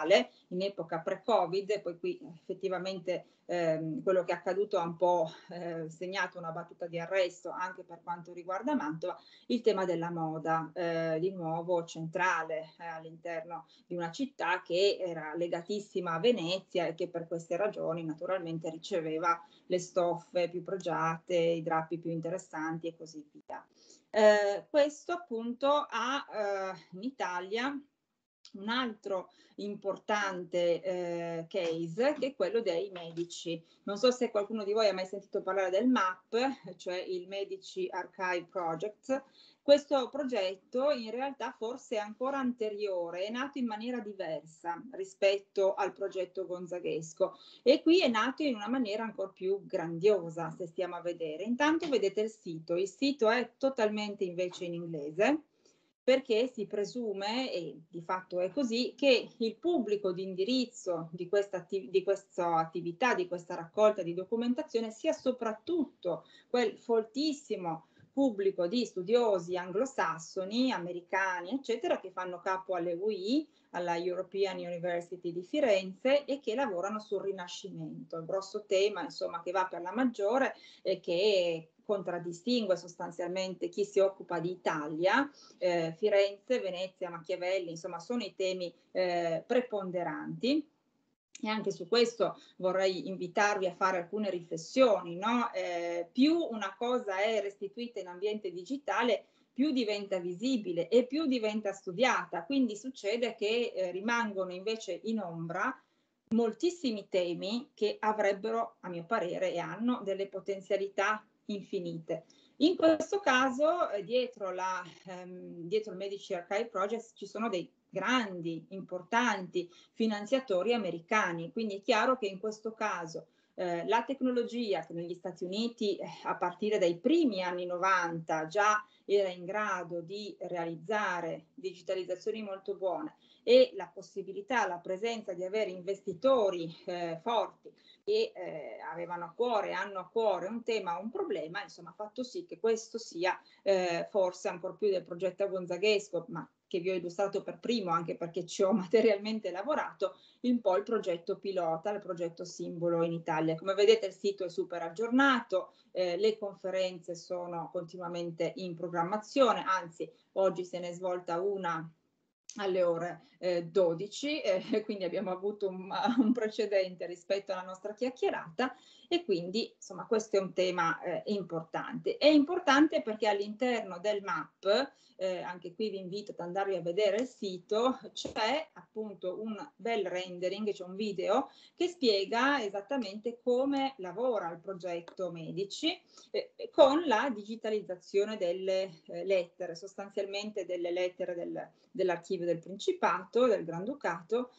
in epoca pre-Covid, e poi qui effettivamente ehm, quello che è accaduto ha un po' eh, segnato una battuta di arresto anche per quanto riguarda Mantova, il tema della moda, eh, di nuovo centrale eh, all'interno di una città che era legatissima a Venezia e che per queste ragioni naturalmente riceveva le stoffe più pregiate, i drappi più interessanti e così via. Eh, questo appunto ha eh, in Italia un altro importante eh, case, che è quello dei medici. Non so se qualcuno di voi ha mai sentito parlare del M A P, cioè il Medici Archive Project. Questo progetto in realtà forse è ancora anteriore, è nato in maniera diversa rispetto al progetto gonzaghesco, e qui è nato in una maniera ancora più grandiosa, se stiamo a vedere. Intanto vedete il sito, il sito è totalmente invece in inglese, perché si presume, e di fatto è così, che il pubblico di indirizzo di questa, attiv- di questa attività, di questa raccolta di documentazione, sia soprattutto quel foltissimo pubblico di studiosi anglosassoni, americani, eccetera, che fanno capo alle U I, alla European University di Firenze, e che lavorano sul Rinascimento. Il grosso tema, insomma, che va per la maggiore e che contraddistingue sostanzialmente chi si occupa di Italia, eh, Firenze, Venezia, Machiavelli, insomma, sono i temi eh, preponderanti. E anche su questo vorrei invitarvi a fare alcune riflessioni, no? Eh, più una cosa è restituita in ambiente digitale, più diventa visibile e più diventa studiata. Quindi succede che eh, rimangono invece in ombra moltissimi temi che avrebbero, a mio parere, e hanno delle potenzialità infinite. In questo caso, eh, dietro, la, ehm, dietro il Medici Archive Project ci sono dei grandi, importanti finanziatori americani, quindi è chiaro che in questo caso eh, la tecnologia che negli Stati Uniti eh, a partire dai primi anni novanta già era in grado di realizzare digitalizzazioni molto buone, e la possibilità, la presenza di avere investitori eh, forti che eh, avevano a cuore, hanno a cuore un tema, un problema, insomma ha fatto sì che questo sia eh, forse ancor più del progetto gonzaghesco, ma che vi ho illustrato per primo anche perché ci ho materialmente lavorato, un po' il progetto pilota, il progetto simbolo in Italia. Come vedete il sito è super aggiornato, eh, le conferenze sono continuamente in programmazione, anzi oggi se ne è svolta una alle ore eh, dodici, eh, quindi abbiamo avuto un, un precedente rispetto alla nostra chiacchierata, e quindi insomma questo è un tema eh, importante. È importante perché all'interno del M A P, eh, anche qui vi invito ad andarvi a vedere il sito, c'è appunto un bel rendering, c'è un video che spiega esattamente come lavora il progetto Medici eh, con la digitalizzazione delle eh, lettere, sostanzialmente delle lettere del, dell'archivio del Principato, del Granducato,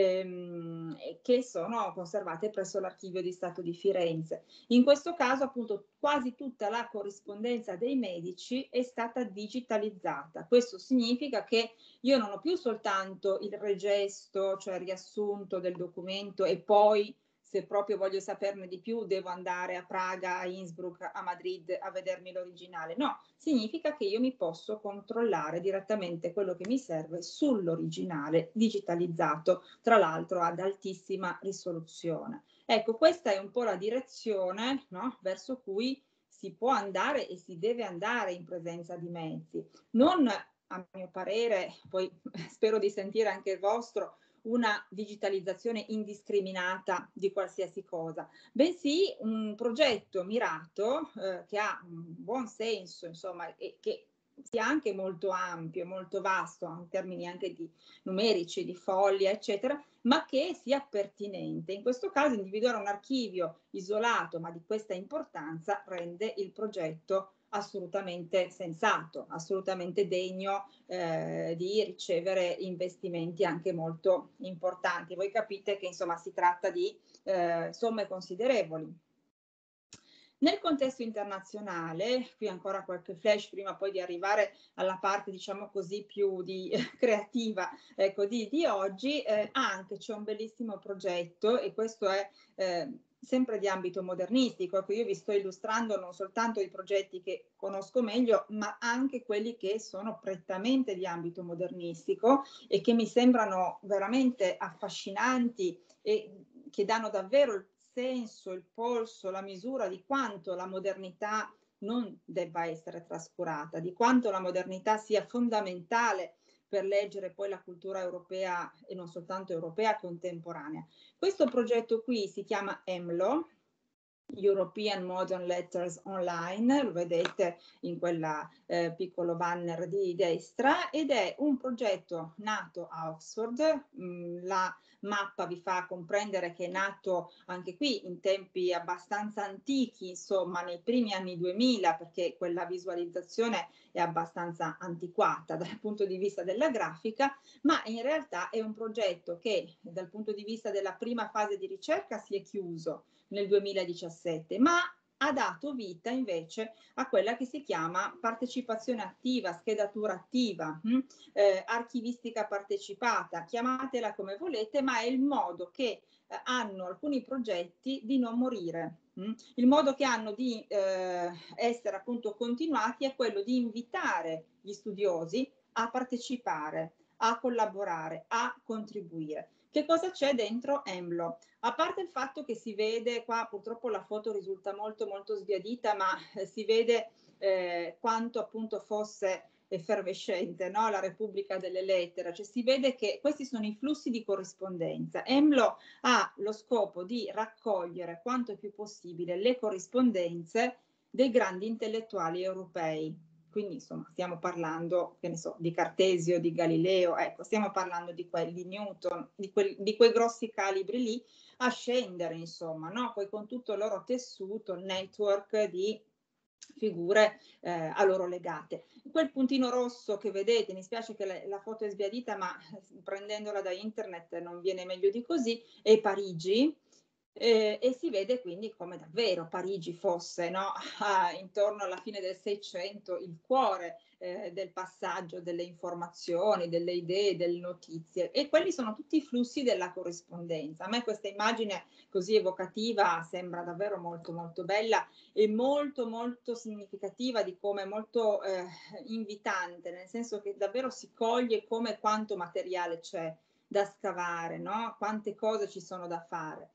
ehm, che sono conservate presso l'Archivio di Stato di Firenze. In questo caso appunto quasi tutta la corrispondenza dei medici è stata digitalizzata. Questo significa che io non ho più soltanto il regesto, cioè il riassunto del documento, e poi se proprio voglio saperne di più devo andare a Praga, a Innsbruck, a Madrid a vedermi l'originale. No, significa che io mi posso controllare direttamente quello che mi serve sull'originale digitalizzato, tra l'altro ad altissima risoluzione. Ecco, questa è un po' la direzione, no, verso cui si può andare e si deve andare in presenza di mezzi. Non, a mio parere, poi spero di sentire anche il vostro, una digitalizzazione indiscriminata di qualsiasi cosa, bensì un progetto mirato eh, che ha un buon senso, insomma, e che sia anche molto ampio, molto vasto in termini anche di numerici, di foglie, eccetera, ma che sia pertinente. In questo caso individuare un archivio isolato, ma di questa importanza, rende il progetto assolutamente sensato, assolutamente degno eh, di ricevere investimenti anche molto importanti. Voi capite che insomma si tratta di eh, somme considerevoli. Nel contesto internazionale, qui ancora qualche flash prima poi di arrivare alla parte diciamo così più di, eh, creativa ecco, di, di oggi, eh, anche c'è un bellissimo progetto, e questo è eh, sempre di ambito modernistico. Ecco, io vi sto illustrando non soltanto i progetti che conosco meglio, ma anche quelli che sono prettamente di ambito modernistico e che mi sembrano veramente affascinanti e che danno davvero il senso, il polso, la misura di quanto la modernità non debba essere trascurata, di quanto la modernità sia fondamentale per leggere poi la cultura europea e non soltanto europea contemporanea. Questo progetto qui si chiama EMLO, European Modern Letters Online, lo vedete in quella eh, piccolo banner di destra, ed è un progetto nato a Oxford. Mh, la mappa vi fa comprendere che è nato anche qui in tempi abbastanza antichi, insomma nei primi anni duemila, perché quella visualizzazione è abbastanza antiquata dal punto di vista della grafica, ma in realtà è un progetto che dal punto di vista della prima fase di ricerca si è chiuso nel duemiladiciassette, ma ha dato vita invece a quella che si chiama partecipazione attiva, schedatura attiva, mh? Eh, archivistica partecipata, chiamatela come volete, ma è il modo che eh, hanno alcuni progetti di non morire. Mh? Il modo che hanno di eh, essere appunto continuati è quello di invitare gli studiosi a partecipare, a collaborare, a contribuire. Che cosa c'è dentro EMLO? A parte il fatto che si vede, qua purtroppo la foto risulta molto molto sbiadita, ma eh, si vede eh, quanto appunto fosse effervescente, no? La Repubblica delle Lettere, cioè si vede che questi sono i flussi di corrispondenza. EMLO ha lo scopo di raccogliere quanto più possibile le corrispondenze dei grandi intellettuali europei. Quindi insomma stiamo parlando, che ne so, di Cartesio, di Galileo, ecco, stiamo parlando di quelli di Newton, di, quel, di quei grossi calibri lì, a scendere insomma, no? Poi con tutto il loro tessuto, il network di figure eh, a loro legate. Quel puntino rosso che vedete, mi spiace che la, la foto è sbiadita, ma prendendola da internet non viene meglio di così, è Parigi. Eh, e si vede quindi come davvero Parigi fosse, no? ah, intorno alla fine del Seicento il cuore eh, del passaggio delle informazioni, delle idee, delle notizie, e quelli sono tutti i flussi della corrispondenza. A me questa immagine così evocativa sembra davvero molto molto bella e molto molto significativa, di come molto eh, invitante, nel senso che davvero si coglie come quanto materiale c'è da scavare, no? Quante cose ci sono da fare.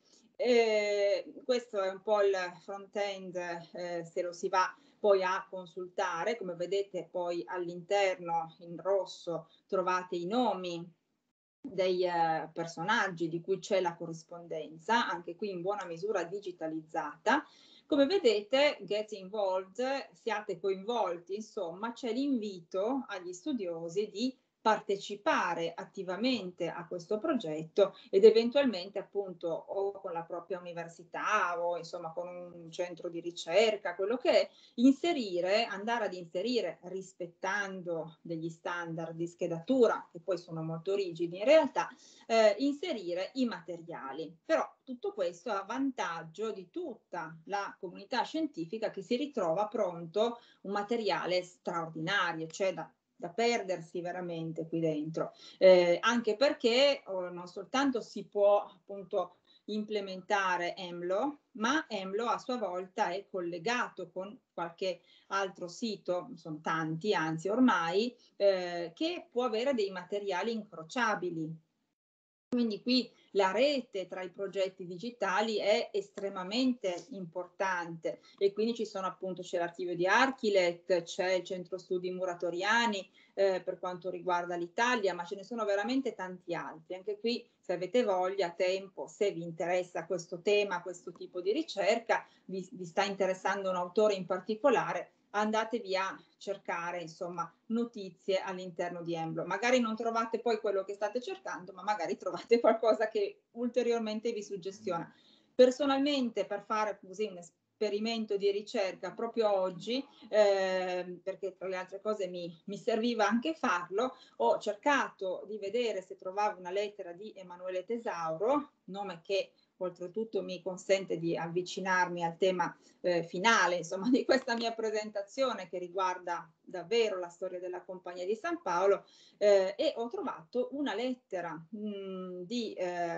Eh, questo è un po' il front-end, eh, se lo si va poi a consultare. Come vedete poi all'interno in rosso trovate i nomi dei eh, personaggi di cui c'è la corrispondenza, anche qui in buona misura digitalizzata. Come vedete, get involved, siate coinvolti, insomma c'è l'invito agli studiosi di partecipare attivamente a questo progetto ed eventualmente appunto o con la propria università o insomma con un centro di ricerca, quello che è, inserire, andare ad inserire, rispettando degli standard di schedatura che poi sono molto rigidi in realtà, eh, inserire i materiali. Però tutto questo a vantaggio di tutta la comunità scientifica, che si ritrova pronto un materiale straordinario, cioè da da perdersi veramente qui dentro, eh, anche perché oh, non soltanto si può appunto implementare EMLO, ma EMLO a sua volta è collegato con qualche altro sito, sono tanti anzi ormai, eh, che può avere dei materiali incrociabili. Quindi qui la rete tra i progetti digitali è estremamente importante e quindi ci sono appunto, c'è l'archivio di Archilet, c'è il centro studi Muratoriani eh, per quanto riguarda l'Italia, ma ce ne sono veramente tanti altri. Anche qui, se avete voglia, tempo, se vi interessa questo tema, questo tipo di ricerca, vi, vi sta interessando un autore in particolare, andatevi a cercare insomma notizie all'interno di EMLO. Magari non trovate poi quello che state cercando, ma magari trovate qualcosa che ulteriormente vi suggestiona. Personalmente, per fare così un esperimento di ricerca proprio oggi, eh, perché tra le altre cose mi, mi serviva anche farlo, ho cercato di vedere se trovavo una lettera di Emanuele Tesauro, nome che oltretutto mi consente di avvicinarmi al tema eh, finale, insomma, di questa mia presentazione, che riguarda davvero la storia della Compagnia di San Paolo, eh, e ho trovato una lettera mh, di eh,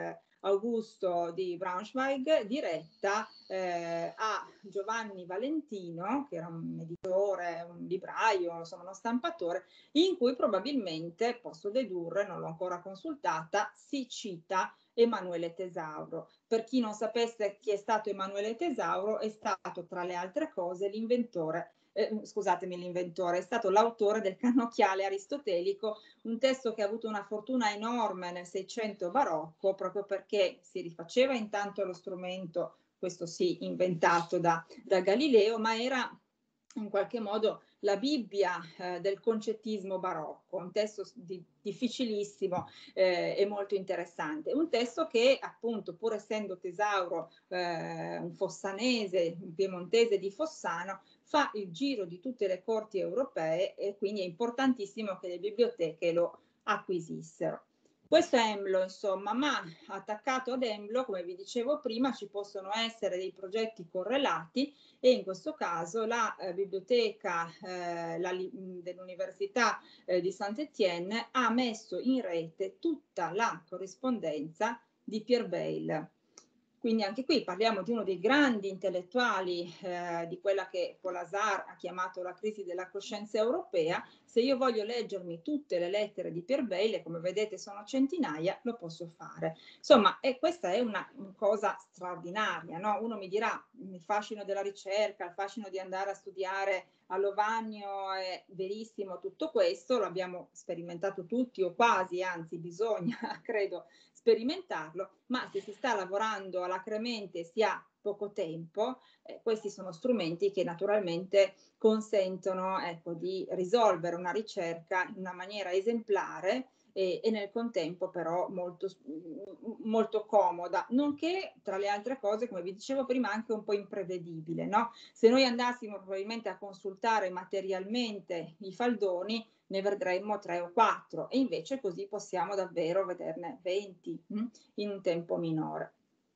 Augusto di Braunschweig, diretta eh, a Giovanni Valentino, che era un editore, un libraio, insomma uno stampatore, in cui probabilmente, posso dedurre, non l'ho ancora consultata, si cita Emanuele Tesauro. Per chi non sapesse chi è stato Emanuele Tesauro, è stato tra le altre cose l'inventore Eh, scusatemi, l'inventore, è stato l'autore del Cannocchiale aristotelico, un testo che ha avuto una fortuna enorme nel Seicento barocco, proprio perché si rifaceva intanto allo strumento, questo sì, inventato da, da Galileo, ma era in qualche modo la Bibbia eh, del concettismo barocco, un testo di, difficilissimo eh, e molto interessante. Un testo che appunto, pur essendo Tesauro eh, un fossanese, un piemontese di Fossano, fa il giro di tutte le corti europee e quindi è importantissimo che le biblioteche lo acquisissero. Questo è Emlo, insomma, ma attaccato ad Emlo, come vi dicevo prima, ci possono essere dei progetti correlati e in questo caso la eh, biblioteca eh, dell'Università eh, di Saint-Étienne ha messo in rete tutta la corrispondenza di Pierre Bayle. Quindi anche qui parliamo di uno dei grandi intellettuali eh, di quella che Paul Hazard ha chiamato la crisi della coscienza europea. Se io voglio leggermi tutte le lettere di Pierre Bayle, come vedete sono centinaia, lo posso fare. Insomma, e questa è una cosa straordinaria, no? Uno mi dirà, il fascino della ricerca, il fascino di andare a studiare a Lovagno è verissimo tutto questo, lo abbiamo sperimentato tutti o quasi, anzi bisogna, credo, sperimentarlo, ma se si sta lavorando alacremente e si ha poco tempo, eh, questi sono strumenti che naturalmente consentono ecco, di risolvere una ricerca in una maniera esemplare e, e nel contempo però molto, molto comoda, nonché tra le altre cose, come vi dicevo prima, anche un po' imprevedibile, no? Se noi andassimo probabilmente a consultare materialmente i faldoni, ne vedremmo tre o quattro e invece così possiamo davvero vederne venti mh, in un tempo minore.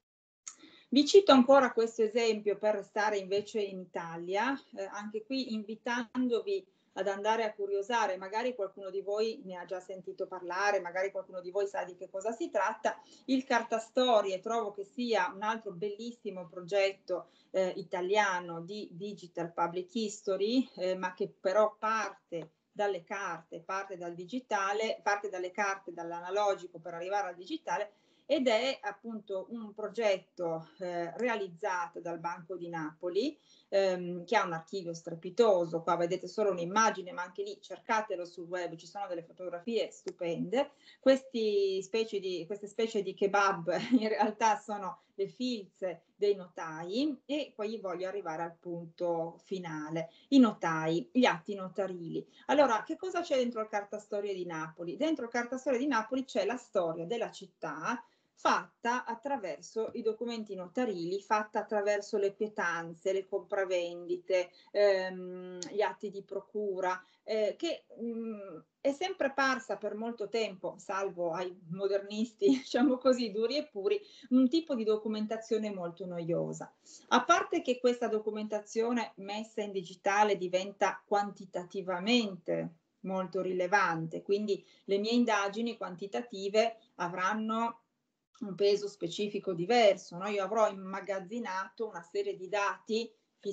Vi cito ancora questo esempio per restare invece in Italia, eh, anche qui invitandovi ad andare a curiosare, magari qualcuno di voi ne ha già sentito parlare, magari qualcuno di voi sa di che cosa si tratta, il Cartastorie trovo che sia un altro bellissimo progetto eh, italiano di Digital Public History, eh, ma che però parte dalle carte, parte dal digitale, parte dalle carte, dall'analogico per arrivare al digitale, ed è appunto un progetto eh, realizzato dal Banco di Napoli ehm, che ha un archivio strepitoso. Qua vedete solo un'immagine, ma anche lì cercatelo sul web, ci sono delle fotografie stupende. Questi specie di, queste specie di kebab in realtà sono le filze dei notai e poi voglio arrivare al punto finale. I notai, gli atti notarili. Allora, che cosa c'è dentro il Cartastorie di Napoli? Dentro il Cartastorie di Napoli c'è la storia della città fatta attraverso i documenti notarili, fatta attraverso le pietanze, le compravendite, ehm, gli atti di procura, eh, che mh, è sempre parsa per molto tempo, salvo ai modernisti, diciamo così, duri e puri, un tipo di documentazione molto noiosa. A parte che questa documentazione messa in digitale diventa quantitativamente molto rilevante, quindi le mie indagini quantitative avranno un peso specifico diverso, no? Io avrò immagazzinato una serie di dati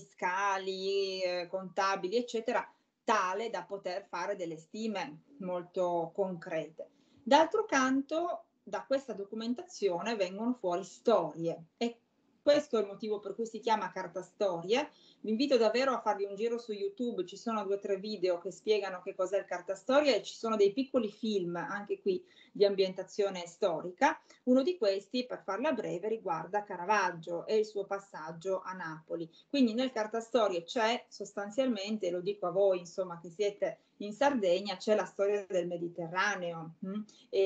fiscali, eh, contabili, eccetera, tale da poter fare delle stime molto concrete. D'altro canto, da questa documentazione vengono fuori storie e questo è il motivo per cui si chiama Cartastorie. Vi invito davvero a farvi un giro su YouTube, ci sono due o tre video che spiegano che cos'è il Cartastorie e ci sono dei piccoli film anche qui di ambientazione storica. Uno di questi, per farla breve, riguarda Caravaggio e il suo passaggio a Napoli. Quindi nel Cartastorie c'è sostanzialmente, lo dico a voi insomma che siete in Sardegna, c'è la storia del Mediterraneo mh?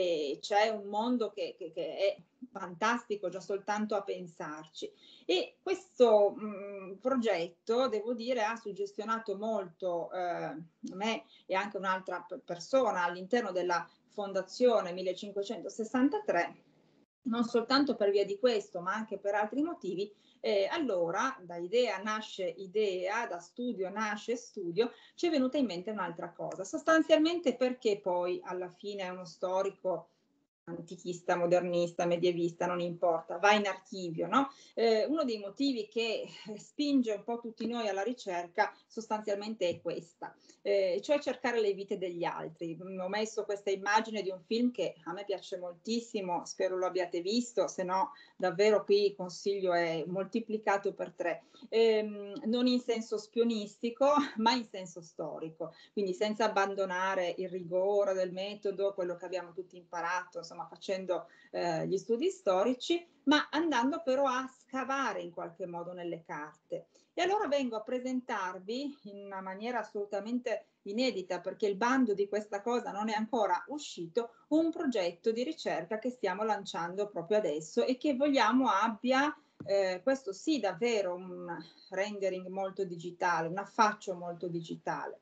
E c'è un mondo che, che, che è fantastico già soltanto a pensarci. E questo mh, progetto, devo dire, ha suggestionato molto eh, me e anche un'altra persona all'interno della Fondazione millecinquecentosessantatré, non soltanto per via di questo, ma anche per altri motivi. Eh, allora, da idea nasce idea, da studio nasce studio, ci è venuta in mente un'altra cosa, sostanzialmente perché poi alla fine uno storico antichista, modernista, medievista, non importa, va in archivio, no? Eh, uno dei motivi che spinge un po' tutti noi alla ricerca sostanzialmente è questa, eh, cioè cercare le vite degli altri. Ho messo questa immagine di un film che a me piace moltissimo, spero lo abbiate visto, se no davvero qui il consiglio è moltiplicato per tre, eh, non in senso spionistico ma in senso storico, quindi senza abbandonare il rigore del metodo, quello che abbiamo tutti imparato, insomma facendo eh, gli studi storici, ma andando però a scavare in qualche modo nelle carte. E allora vengo a presentarvi in una maniera assolutamente inedita, perché il bando di questa cosa non è ancora uscito, un progetto di ricerca che stiamo lanciando proprio adesso e che vogliamo abbia, eh, questo sì, davvero un rendering molto digitale, un affaccio molto digitale.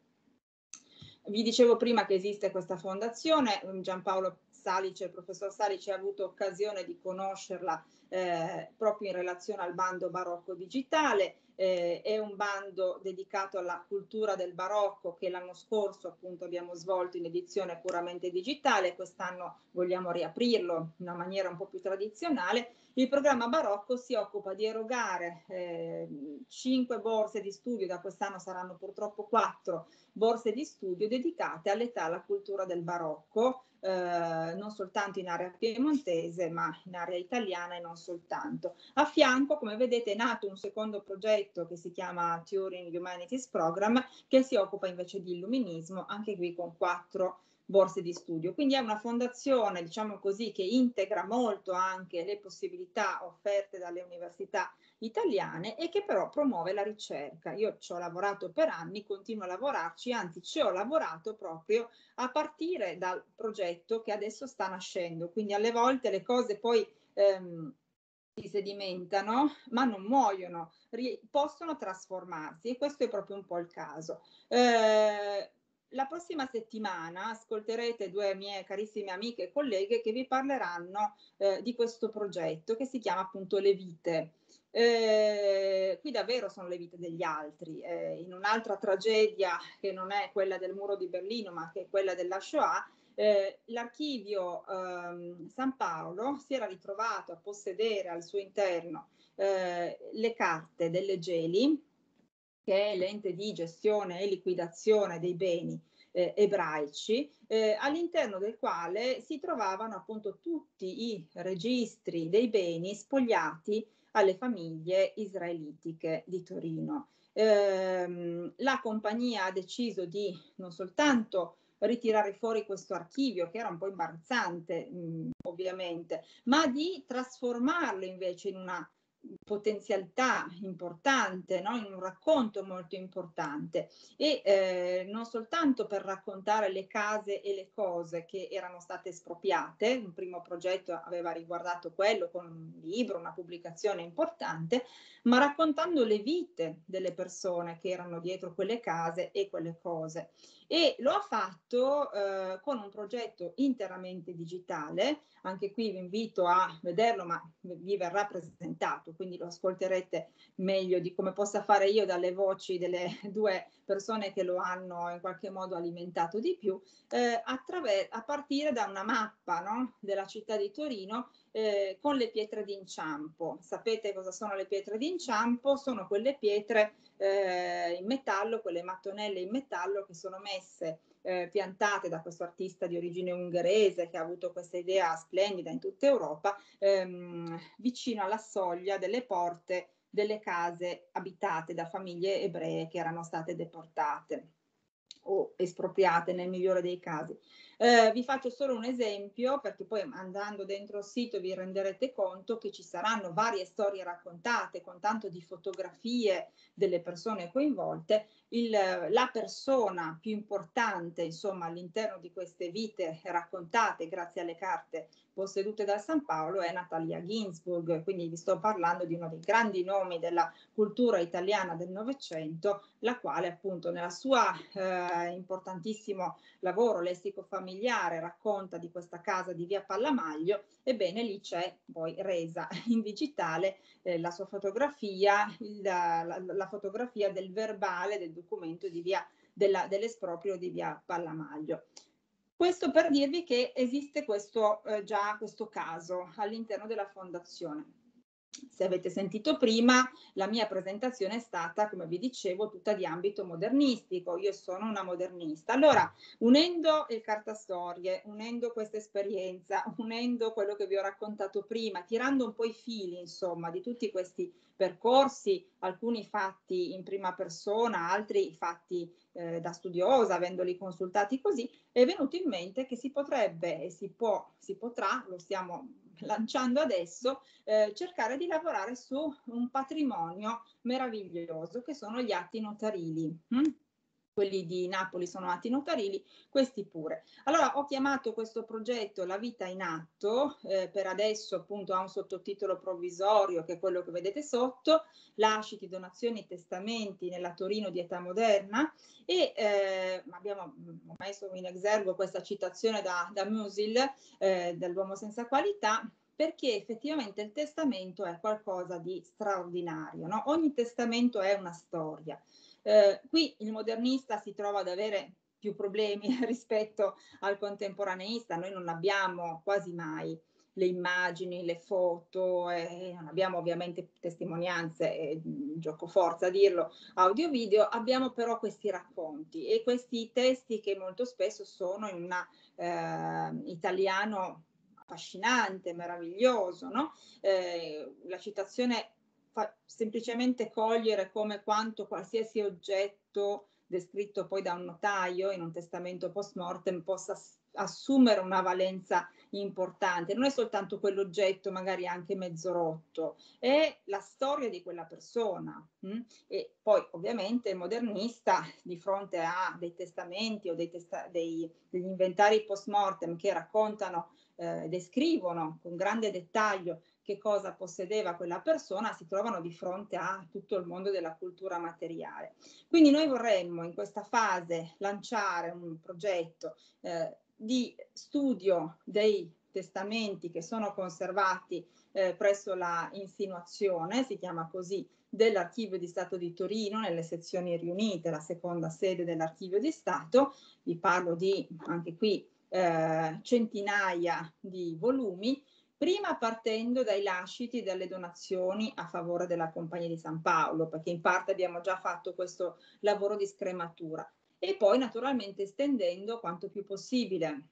Vi dicevo prima che esiste questa fondazione, Giampaolo Salice, il professor Salice ha avuto occasione di conoscerla eh, proprio in relazione al bando barocco digitale. Eh, è un bando dedicato alla cultura del barocco che l'anno scorso appunto abbiamo svolto in edizione puramente digitale, quest'anno vogliamo riaprirlo in una maniera un po' più tradizionale. Il programma barocco si occupa di erogare eh, cinque borse di studio, da quest'anno saranno purtroppo quattro borse di studio dedicate all'età e alla cultura del barocco, eh, non soltanto in area piemontese ma in area italiana e non soltanto. A fianco, come vedete, è nato un secondo progetto che si chiama Turing Humanities Program, che si occupa invece di illuminismo, anche qui con quattro borse di studio. Quindi è una fondazione, diciamo così, che integra molto anche le possibilità offerte dalle università italiane e che però promuove la ricerca. Io ci ho lavorato per anni, continuo a lavorarci, anzi ci ho lavorato proprio a partire dal progetto che adesso sta nascendo. Quindi alle volte le cose poi ehm, si sedimentano ma non muoiono, possono trasformarsi e questo è proprio un po' il caso. Eh, La prossima settimana ascolterete due mie carissime amiche e colleghe che vi parleranno eh, di questo progetto che si chiama appunto Le Vite. Eh, qui davvero sono le vite degli altri. Eh, in un'altra tragedia che non è quella del muro di Berlino ma che è quella della Shoah, eh, l'archivio ehm, San Paolo si era ritrovato a possedere al suo interno eh, le carte delle Geli, che è l'ente di gestione e liquidazione dei beni eh, ebraici, eh, all'interno del quale si trovavano appunto tutti i registri dei beni spogliati alle famiglie israelitiche di Torino. Eh, la compagnia ha deciso di non soltanto ritirare fuori questo archivio, che era un po' imbarazzante mh, ovviamente, ma di trasformarlo invece in una potenzialità importante, no? In un racconto molto importante e eh, non soltanto per raccontare le case e le cose che erano state espropriate, un primo progetto aveva riguardato quello con un libro, una pubblicazione importante, ma raccontando le vite delle persone che erano dietro quelle case e quelle cose. E lo ha fatto eh, con un progetto interamente digitale, anche qui vi invito a vederlo, ma vi verrà presentato, quindi lo ascolterete meglio di come possa fare io dalle voci delle due persone che lo hanno in qualche modo alimentato di più, eh, a partire da una mappa, no? Della città di Torino eh, con le pietre d'inciampo. Sapete cosa sono le pietre d'inciampo? Sono quelle pietre eh, in metallo, quelle mattonelle in metallo che sono messe Eh, piantate da questo artista di origine ungherese che ha avuto questa idea splendida in tutta Europa, ehm, vicino alla soglia delle porte delle case abitate da famiglie ebree che erano state deportate o espropriate nel migliore dei casi. Eh, vi faccio solo un esempio perché poi andando dentro il sito vi renderete conto che ci saranno varie storie raccontate con tanto di fotografie delle persone coinvolte. Il, la persona più importante insomma all'interno di queste vite raccontate grazie alle carte possedute da San Paolo è Natalia Ginzburg, quindi vi sto parlando di uno dei grandi nomi della cultura italiana del Novecento, la quale appunto nella sua eh, importantissimo lavoro lessico familiare racconta di questa casa di via Pallamaglio. Ebbene lì c'è poi resa in digitale eh, la sua fotografia, il, la, la fotografia del verbale del documento di via della, dell'esproprio di via Pallamaglio. Questo per dirvi che esiste questo, eh, già questo caso all'interno della fondazione. Se avete sentito prima, la mia presentazione è stata, come vi dicevo, tutta di ambito modernistico. Io sono una modernista. Allora, unendo il cartastorie, unendo questa esperienza, unendo quello che vi ho raccontato prima, tirando un po' i fili, insomma, di tutti questi percorsi, alcuni fatti in prima persona, altri fatti eh, da studiosa, avendoli consultati così, è venuto in mente che si potrebbe e si può, si potrà, lo stiamo lanciando adesso, eh, cercare di lavorare su un patrimonio meraviglioso che sono gli atti notarili. Hm? Quelli di Napoli sono atti notarili, questi pure. Allora ho chiamato questo progetto La vita in atto, eh, per adesso appunto ha un sottotitolo provvisorio che è quello che vedete sotto, lasciti, donazioni e testamenti nella Torino di età moderna, e eh, abbiamo messo in esergo questa citazione da, da Musil, eh, dell'uomo senza qualità, perché effettivamente il testamento è qualcosa di straordinario, no? Ogni testamento è una storia. Eh, qui il modernista si trova ad avere più problemi rispetto al contemporaneista. Noi non abbiamo quasi mai le immagini, le foto, eh, non abbiamo ovviamente testimonianze, eh, gioco forza a dirlo, audio video, abbiamo però questi racconti e questi testi che molto spesso sono in un eh, italiano affascinante, meraviglioso, no? Eh, la citazione fa semplicemente cogliere come quanto qualsiasi oggetto descritto poi da un notaio in un testamento post mortem possa assumere una valenza importante. Non è soltanto quell'oggetto magari anche mezzo rotto, è la storia di quella persona. Hm? E poi ovviamente il modernista di fronte a dei testamenti o dei testa dei, degli inventari post mortem che raccontano, eh, descrivono con grande dettaglio che cosa possedeva quella persona, si trovano di fronte a tutto il mondo della cultura materiale. Quindi noi vorremmo in questa fase lanciare un progetto eh, di studio dei testamenti che sono conservati eh, presso la Insinuazione, si chiama così, dell'Archivio di Stato di Torino, nelle sezioni riunite, la seconda sede dell'Archivio di Stato. Vi parlo di, anche qui, eh, centinaia di volumi, prima partendo dai lasciti delle donazioni a favore della Compagnia di San Paolo, perché in parte abbiamo già fatto questo lavoro di scrematura, e poi naturalmente estendendo quanto più possibile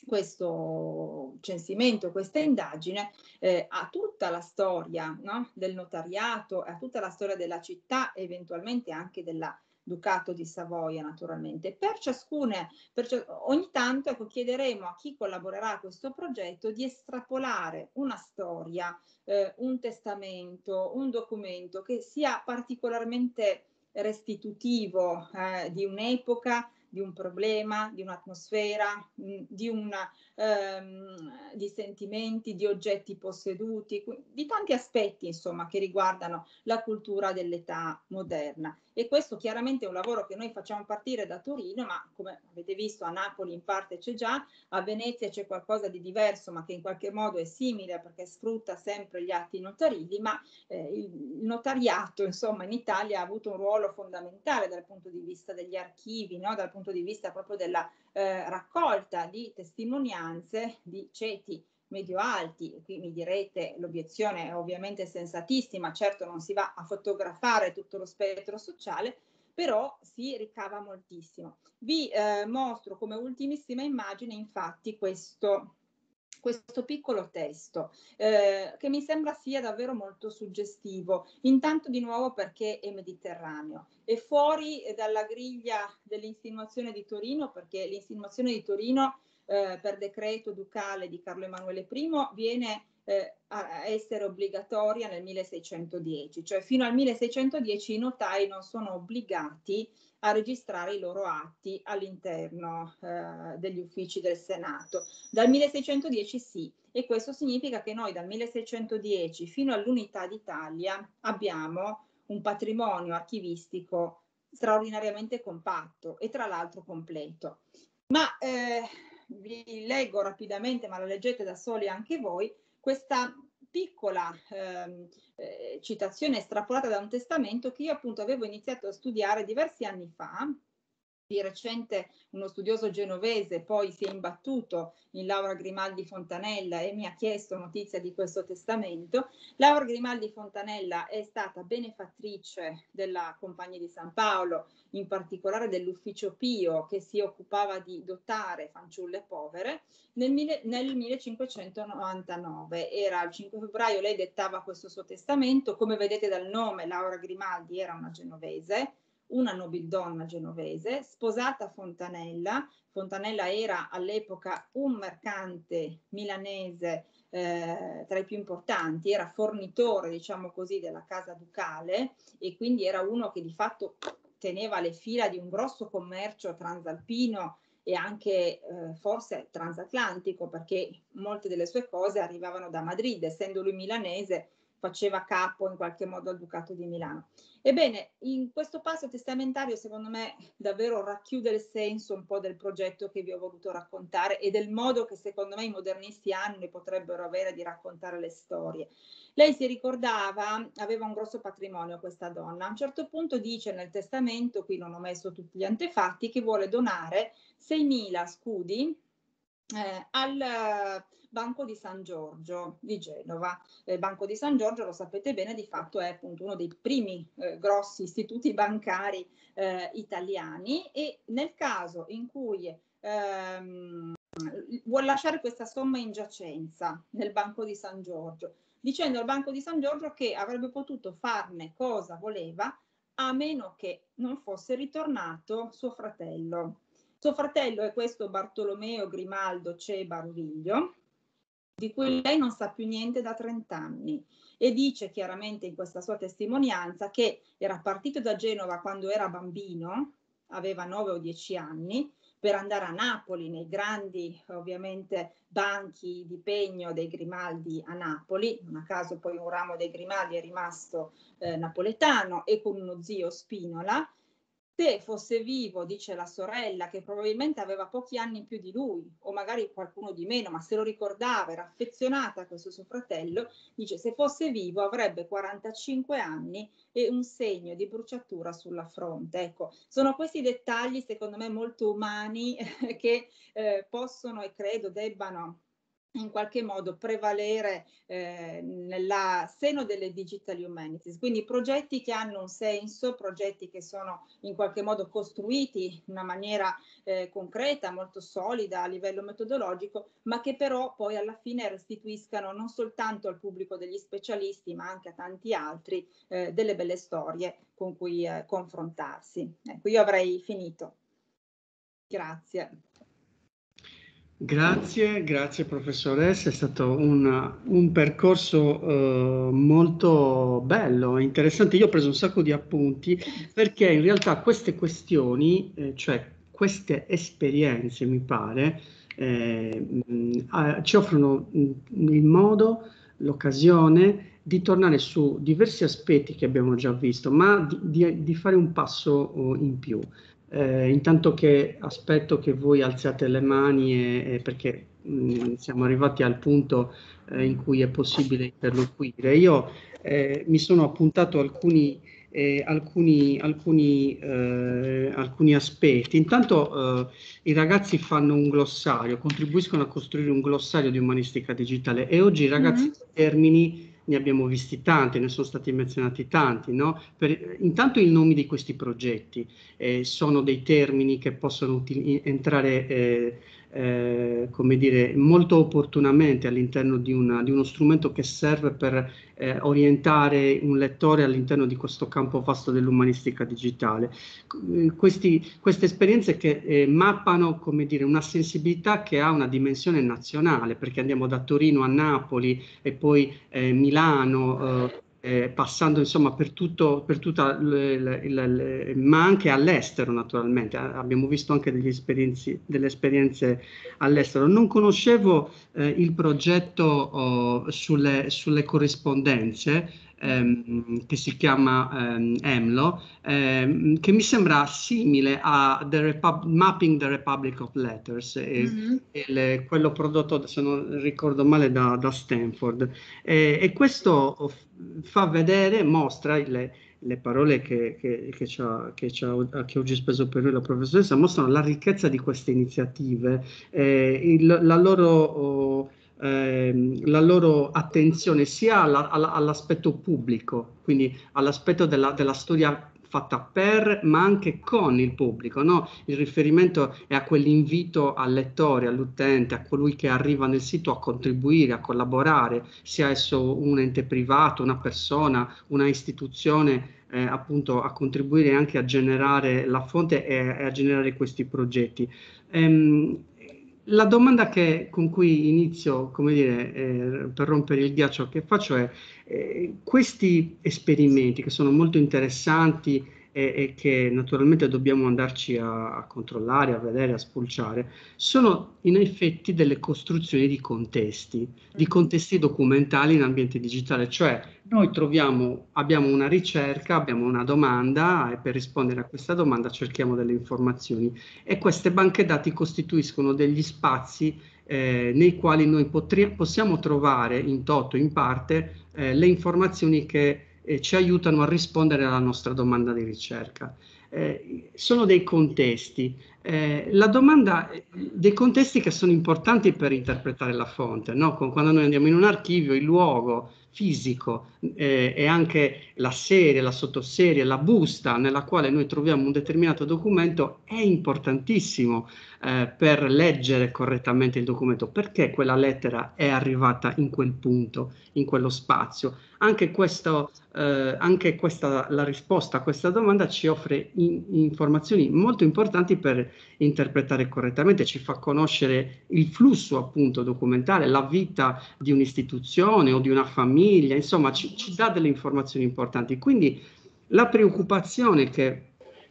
questo censimento, questa indagine eh, a tutta la storia, no? del notariato, a tutta la storia della città, eventualmente anche della Ducato di Savoia, naturalmente. Per ciascuna, per, ogni tanto ecco, chiederemo a chi collaborerà a questo progetto di estrapolare una storia, eh, un testamento, un documento che sia particolarmente restitutivo eh, di un'epoca, di un problema, di un'atmosfera, di, una, ehm, di sentimenti, di oggetti posseduti, di tanti aspetti insomma che riguardano la cultura dell'età moderna. E questo chiaramente è un lavoro che noi facciamo partire da Torino, ma come avete visto a Napoli in parte c'è già, a Venezia c'è qualcosa di diverso ma che in qualche modo è simile perché sfrutta sempre gli atti notarili, ma eh, il, il notariato insomma in Italia ha avuto un ruolo fondamentale dal punto di vista degli archivi, no? Dal punto di vista proprio della eh, raccolta di testimonianze di ceti medio-alti. Qui mi direte l'obiezione è ovviamente sensatissima, certo non si va a fotografare tutto lo spettro sociale, però si ricava moltissimo. Vi eh, mostro come ultimissima immagine infatti questo questo piccolo testo eh, che mi sembra sia davvero molto suggestivo, intanto di nuovo perché è mediterraneo, è fuori dalla griglia dell'Insinuazione di Torino, perché l'Insinuazione di Torino eh, per decreto ducale di Carlo Emanuele primo viene eh, a essere obbligatoria nel milleseicentodieci, cioè fino al milleseicentodieci i notai non sono obbligati a registrare i loro atti all'interno eh, degli uffici del Senato. Dal milleseicentodieci sì, e questo significa che noi dal milleseicentodieci fino all'Unità d'Italia abbiamo un patrimonio archivistico straordinariamente compatto e tra l'altro completo. Ma eh, vi leggo rapidamente, ma la leggete da soli anche voi, questa piccola eh, eh, citazione estrapolata da un testamento che io appunto avevo iniziato a studiare diversi anni fa Di recente uno studioso genovese poi si è imbattuto in Laura Grimaldi Fontanella e mi ha chiesto notizia di questo testamento. Laura Grimaldi Fontanella è stata benefattrice della Compagnia di San Paolo, in particolare dell'Ufficio Pio, che si occupava di dotare fanciulle povere. Nel, mille, nel millecinquecentonovantanove, era il cinque febbraio, lei dettava questo suo testamento. Come vedete dal nome, Laura Grimaldi era una genovese, una nobildonna genovese, sposata a Fontanella. Fontanella era all'epoca un mercante milanese eh, tra i più importanti, era fornitore, diciamo così, della casa ducale, e quindi era uno che di fatto teneva le fila di un grosso commercio transalpino e anche eh, forse transatlantico, perché molte delle sue cose arrivavano da Madrid. Essendo lui milanese, faceva capo in qualche modo al Ducato di Milano. Ebbene, in questo passo testamentario, secondo me, davvero racchiude il senso un po' del progetto che vi ho voluto raccontare e del modo che secondo me i modernisti hanno e potrebbero avere di raccontare le storie. Lei si ricordava, aveva un grosso patrimonio questa donna. A un certo punto dice nel testamento, qui non ho messo tutti gli antefatti, che vuole donare seimila scudi eh, al Banco di San Giorgio di Genova. Il Banco di San Giorgio, lo sapete bene, di fatto è appunto uno dei primi eh, grossi istituti bancari eh, italiani, e nel caso in cui ehm, vuole lasciare questa somma in giacenza nel Banco di San Giorgio, dicendo al Banco di San Giorgio che avrebbe potuto farne cosa voleva a meno che non fosse ritornato suo fratello. Suo fratello è questo Bartolomeo Grimaldo Ceba Roviglio, di cui lei non sa più niente da trent'anni, e dice chiaramente in questa sua testimonianza che era partito da Genova quando era bambino, aveva nove o dieci anni, per andare a Napoli, nei grandi ovviamente banchi di pegno dei Grimaldi a Napoli. Non a caso poi un ramo dei Grimaldi è rimasto eh, napoletano, e con uno zio Spinola. Se fosse vivo, dice la sorella, che probabilmente aveva pochi anni in più di lui, o magari qualcuno di meno, ma se lo ricordava, era affezionata a questo suo fratello, dice se fosse vivo avrebbe quarantacinque anni e un segno di bruciatura sulla fronte. Ecco, sono questi dettagli secondo me molto umani che eh, possono e credo debbano in qualche modo prevalere eh, nel seno delle digital humanities, quindi progetti che hanno un senso, progetti che sono in qualche modo costruiti in una maniera eh, concreta, molto solida a livello metodologico, ma che però poi alla fine restituiscano non soltanto al pubblico degli specialisti, ma anche a tanti altri eh, delle belle storie con cui eh, confrontarsi. Ecco, io avrei finito. Grazie. Grazie, grazie professoressa, è stato un, un percorso eh, molto bello, interessante. Io ho preso un sacco di appunti perché in realtà queste questioni, eh, cioè queste esperienze, mi pare, eh, mh, ci offrono mh, il modo, l'occasione di tornare su diversi aspetti che abbiamo già visto, ma di, di, di fare un passo oh, in più. Eh, intanto che aspetto che voi alziate le mani e, e perché mh, siamo arrivati al punto eh, in cui è possibile interloquire. Io eh, mi sono appuntato alcuni, eh, alcuni, alcuni, eh, alcuni aspetti. Intanto eh, i ragazzi fanno un glossario, contribuiscono a costruire un glossario di umanistica digitale, e oggi i ragazzi mm-hmm. termini ne abbiamo visti tanti, ne sono stati menzionati tanti, no? Per, intanto i nomi di questi progetti eh, sono dei termini che possono entrare, eh, eh, come dire, molto opportunamente all'interno di, una, di uno strumento che serve per eh, orientare un lettore all'interno di questo campo vasto dell'umanistica digitale. Questi, queste esperienze che eh, mappano, come dire, una sensibilità che ha una dimensione nazionale, perché andiamo da Torino a Napoli e poi eh, Milano, eh, eh, passando insomma per tutto, per tutta, le, le, le, ma anche all'estero naturalmente. Abbiamo visto anche degli esperienze, delle esperienze all'estero. Non conoscevo eh, il progetto oh, sulle, sulle corrispondenze, ehm, che si chiama ehm, EMLO, ehm, che mi sembra simile a the Repub- Mapping the Republic of Letters, e, mm-hmm. e le, quello prodotto, se non ricordo male, da, da Stanford. E, e questo fa vedere, mostra il, le parole che, che, che, ci ha, che, ci ha, che oggi speso per noi la professoressa mostrano la ricchezza di queste iniziative, eh, il, la loro... Oh, Ehm, la loro attenzione sia alla, alla, all'aspetto pubblico, quindi all'aspetto della, della storia fatta per, ma anche con il pubblico, no? Il riferimento è a quell'invito al lettore, all'utente, a colui che arriva nel sito a contribuire, a collaborare, sia esso un ente privato, una persona, una istituzione, eh, appunto a contribuire anche a generare la fonte e, e a generare questi progetti. Ehm, La domanda che, con cui inizio, come dire, eh, per rompere il ghiaccio che faccio è, eh, questi esperimenti che sono molto interessanti e, e che naturalmente dobbiamo andarci a, a controllare, a vedere, a spulciare, sono in effetti delle costruzioni di contesti, di contesti documentali in ambiente digitale, cioè noi troviamo, abbiamo una ricerca, abbiamo una domanda e per rispondere a questa domanda cerchiamo delle informazioni e queste banche dati costituiscono degli spazi eh, nei quali noi potri- possiamo trovare in toto, in parte, eh, le informazioni che eh, ci aiutano a rispondere alla nostra domanda di ricerca. Eh, sono dei contesti. Eh, la domanda, dei contesti che sono importanti per interpretare la fonte, no? Quando noi andiamo in un archivio, il luogo fisico eh, e anche la serie, la sottoserie, la busta nella quale noi troviamo un determinato documento è importantissimo eh, per leggere correttamente il documento, perché quella lettera è arrivata in quel punto, in quello spazio. Anche, questo, eh, anche questa, la risposta a questa domanda ci offre in, informazioni molto importanti per interpretare correttamente, ci fa conoscere il flusso appunto documentale, la vita di un'istituzione o di una famiglia, insomma ci, ci dà delle informazioni importanti. Quindi la preoccupazione che,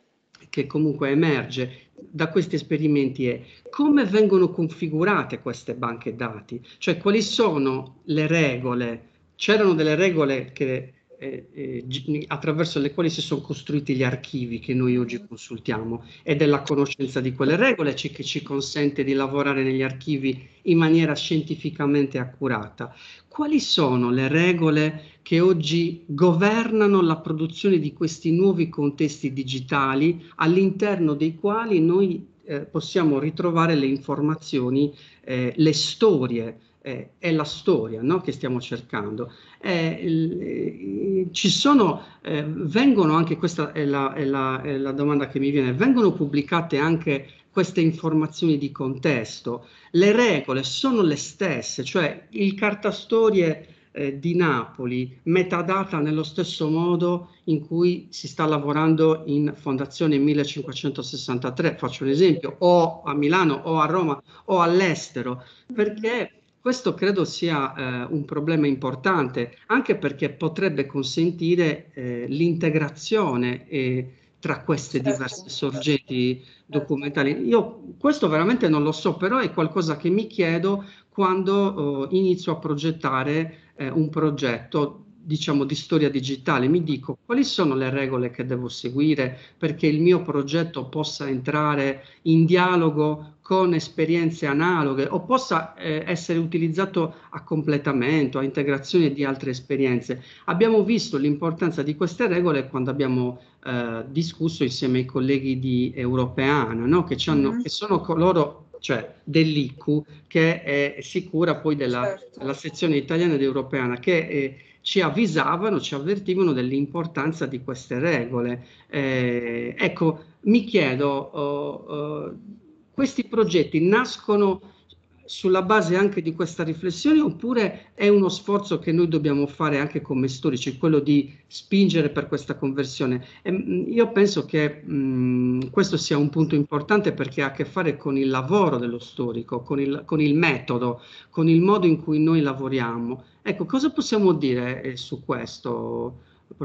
che comunque emerge da questi esperimenti è come vengono configurate queste banche dati, cioè quali sono le regole. C'erano delle regole che, eh, eh, attraverso le quali si sono costruiti gli archivi che noi oggi consultiamo e della conoscenza di quelle regole ci, che ci consente di lavorare negli archivi in maniera scientificamente accurata. Quali sono le regole che oggi governano la produzione di questi nuovi contesti digitali all'interno dei quali noi eh, possiamo ritrovare le informazioni, eh, le storie, eh, è la storia, no, che stiamo cercando. Eh, eh, ci sono, eh, vengono anche, questa è la, è, la, è la domanda che mi viene, vengono pubblicate anche queste informazioni di contesto? Le regole sono le stesse, cioè il cartastorie eh, di Napoli metadata nello stesso modo in cui si sta lavorando in Fondazione millecinquecentosessantatré, faccio un esempio, o a Milano o a Roma o all'estero, perché questo credo sia eh, un problema importante, anche perché potrebbe consentire eh, l'integrazione eh, tra queste diverse sorgenti documentali. Io questo veramente non lo so, però è qualcosa che mi chiedo quando eh, inizio a progettare eh, un progetto, diciamo, di storia digitale. Mi dico quali sono le regole che devo seguire perché il mio progetto possa entrare in dialogo con esperienze analoghe o possa eh, essere utilizzato a completamento, a integrazione di altre esperienze. Abbiamo visto l'importanza di queste regole quando abbiamo eh, discusso insieme ai colleghi di Europeana, no? che, ci hanno, mm-hmm. che sono coloro, cioè dell'I C U, che è sicura poi della, certo. della sezione italiana ed Europeana, che eh, ci avvisavano, ci avvertivano dell'importanza di queste regole. Eh, ecco, mi chiedo, oh, oh, questi progetti nascono sulla base anche di questa riflessione oppure è uno sforzo che noi dobbiamo fare anche come storici, quello di spingere per questa conversione? E, io penso che mh, questo sia un punto importante perché ha a che fare con il lavoro dello storico, con il, con il metodo, con il modo in cui noi lavoriamo. Ecco, cosa possiamo dire eh, su questo?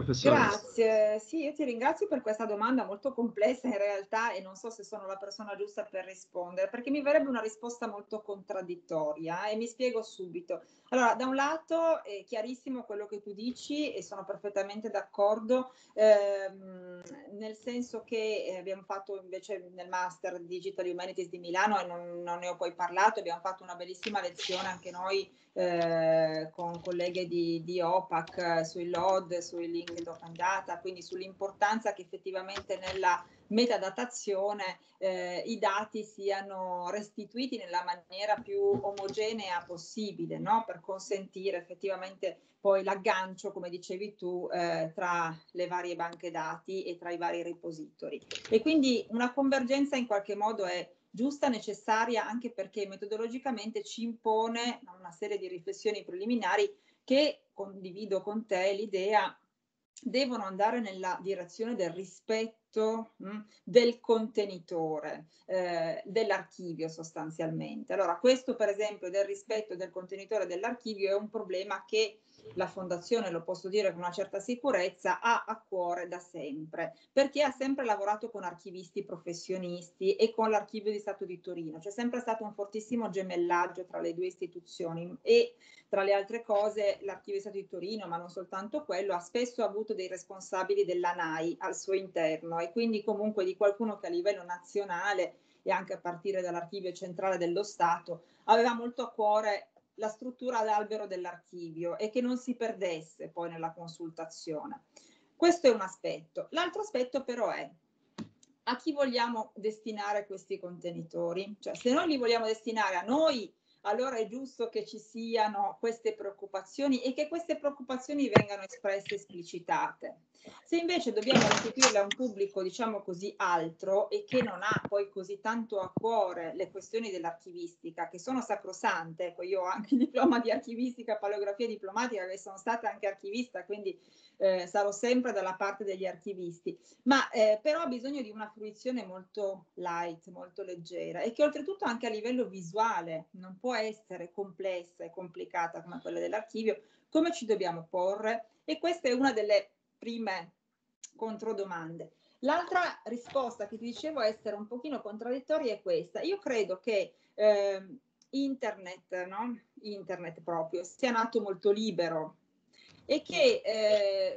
Grazie, sì, io ti ringrazio per questa domanda molto complessa in realtà e non so se sono la persona giusta per rispondere, perché mi verrebbe una risposta molto contraddittoria e mi spiego subito. Allora, da un lato è chiarissimo quello che tu dici e sono perfettamente d'accordo, ehm, nel senso che abbiamo fatto invece nel Master Digital Humanities di Milano e non, non ne ho poi parlato, abbiamo fatto una bellissima lezione anche noi eh, con colleghe di, di O P A C sui L O D, sui storytelling, in open data, quindi sull'importanza che effettivamente nella metadatazione eh, i dati siano restituiti nella maniera più omogenea possibile, no? Per consentire effettivamente poi l'aggancio, come dicevi tu, eh, tra le varie banche dati e tra i vari repository. E quindi una convergenza in qualche modo è giusta, necessaria, anche perché metodologicamente ci impone una serie di riflessioni preliminari che, condivido con te l'idea, devono andare nella direzione del rispetto mh, del contenitore, eh, dell'archivio sostanzialmente. Allora, questo per esempio del rispetto del contenitore dell'archivio è un problema che la Fondazione, lo posso dire con una certa sicurezza, ha a cuore da sempre, perché ha sempre lavorato con archivisti professionisti e con l'Archivio di Stato di Torino. C'è sempre stato un fortissimo gemellaggio tra le due istituzioni e, tra le altre cose, l'Archivio di Stato di Torino, ma non soltanto quello, ha spesso avuto dei responsabili della N A I al suo interno e quindi comunque di qualcuno che a livello nazionale e anche a partire dall'Archivio Centrale dello Stato aveva molto a cuore la struttura ad albero dell'archivio e che non si perdesse poi nella consultazione. Questo è un aspetto. L'altro aspetto però è: a chi vogliamo destinare questi contenitori? Cioè, se noi li vogliamo destinare a noi, allora è giusto che ci siano queste preoccupazioni e che queste preoccupazioni vengano espresse, esplicitate. Se invece dobbiamo restituirle a un pubblico, diciamo così, altro e che non ha poi così tanto a cuore le questioni dell'archivistica, che sono sacrosante, ecco, io ho anche il diploma di archivistica, paleografia diplomatica, che sono stata anche archivista, quindi eh, sarò sempre dalla parte degli archivisti, ma eh, però ha bisogno di una fruizione molto light, molto leggera e che oltretutto anche a livello visuale non può essere complessa e complicata come quella dell'archivio. Come ci dobbiamo porre? E questa è una delle prime controdomande. L'altra risposta che ti dicevo essere un pochino contraddittoria è questa. Io credo che eh, internet, no? Internet proprio, sia nato molto libero e che eh,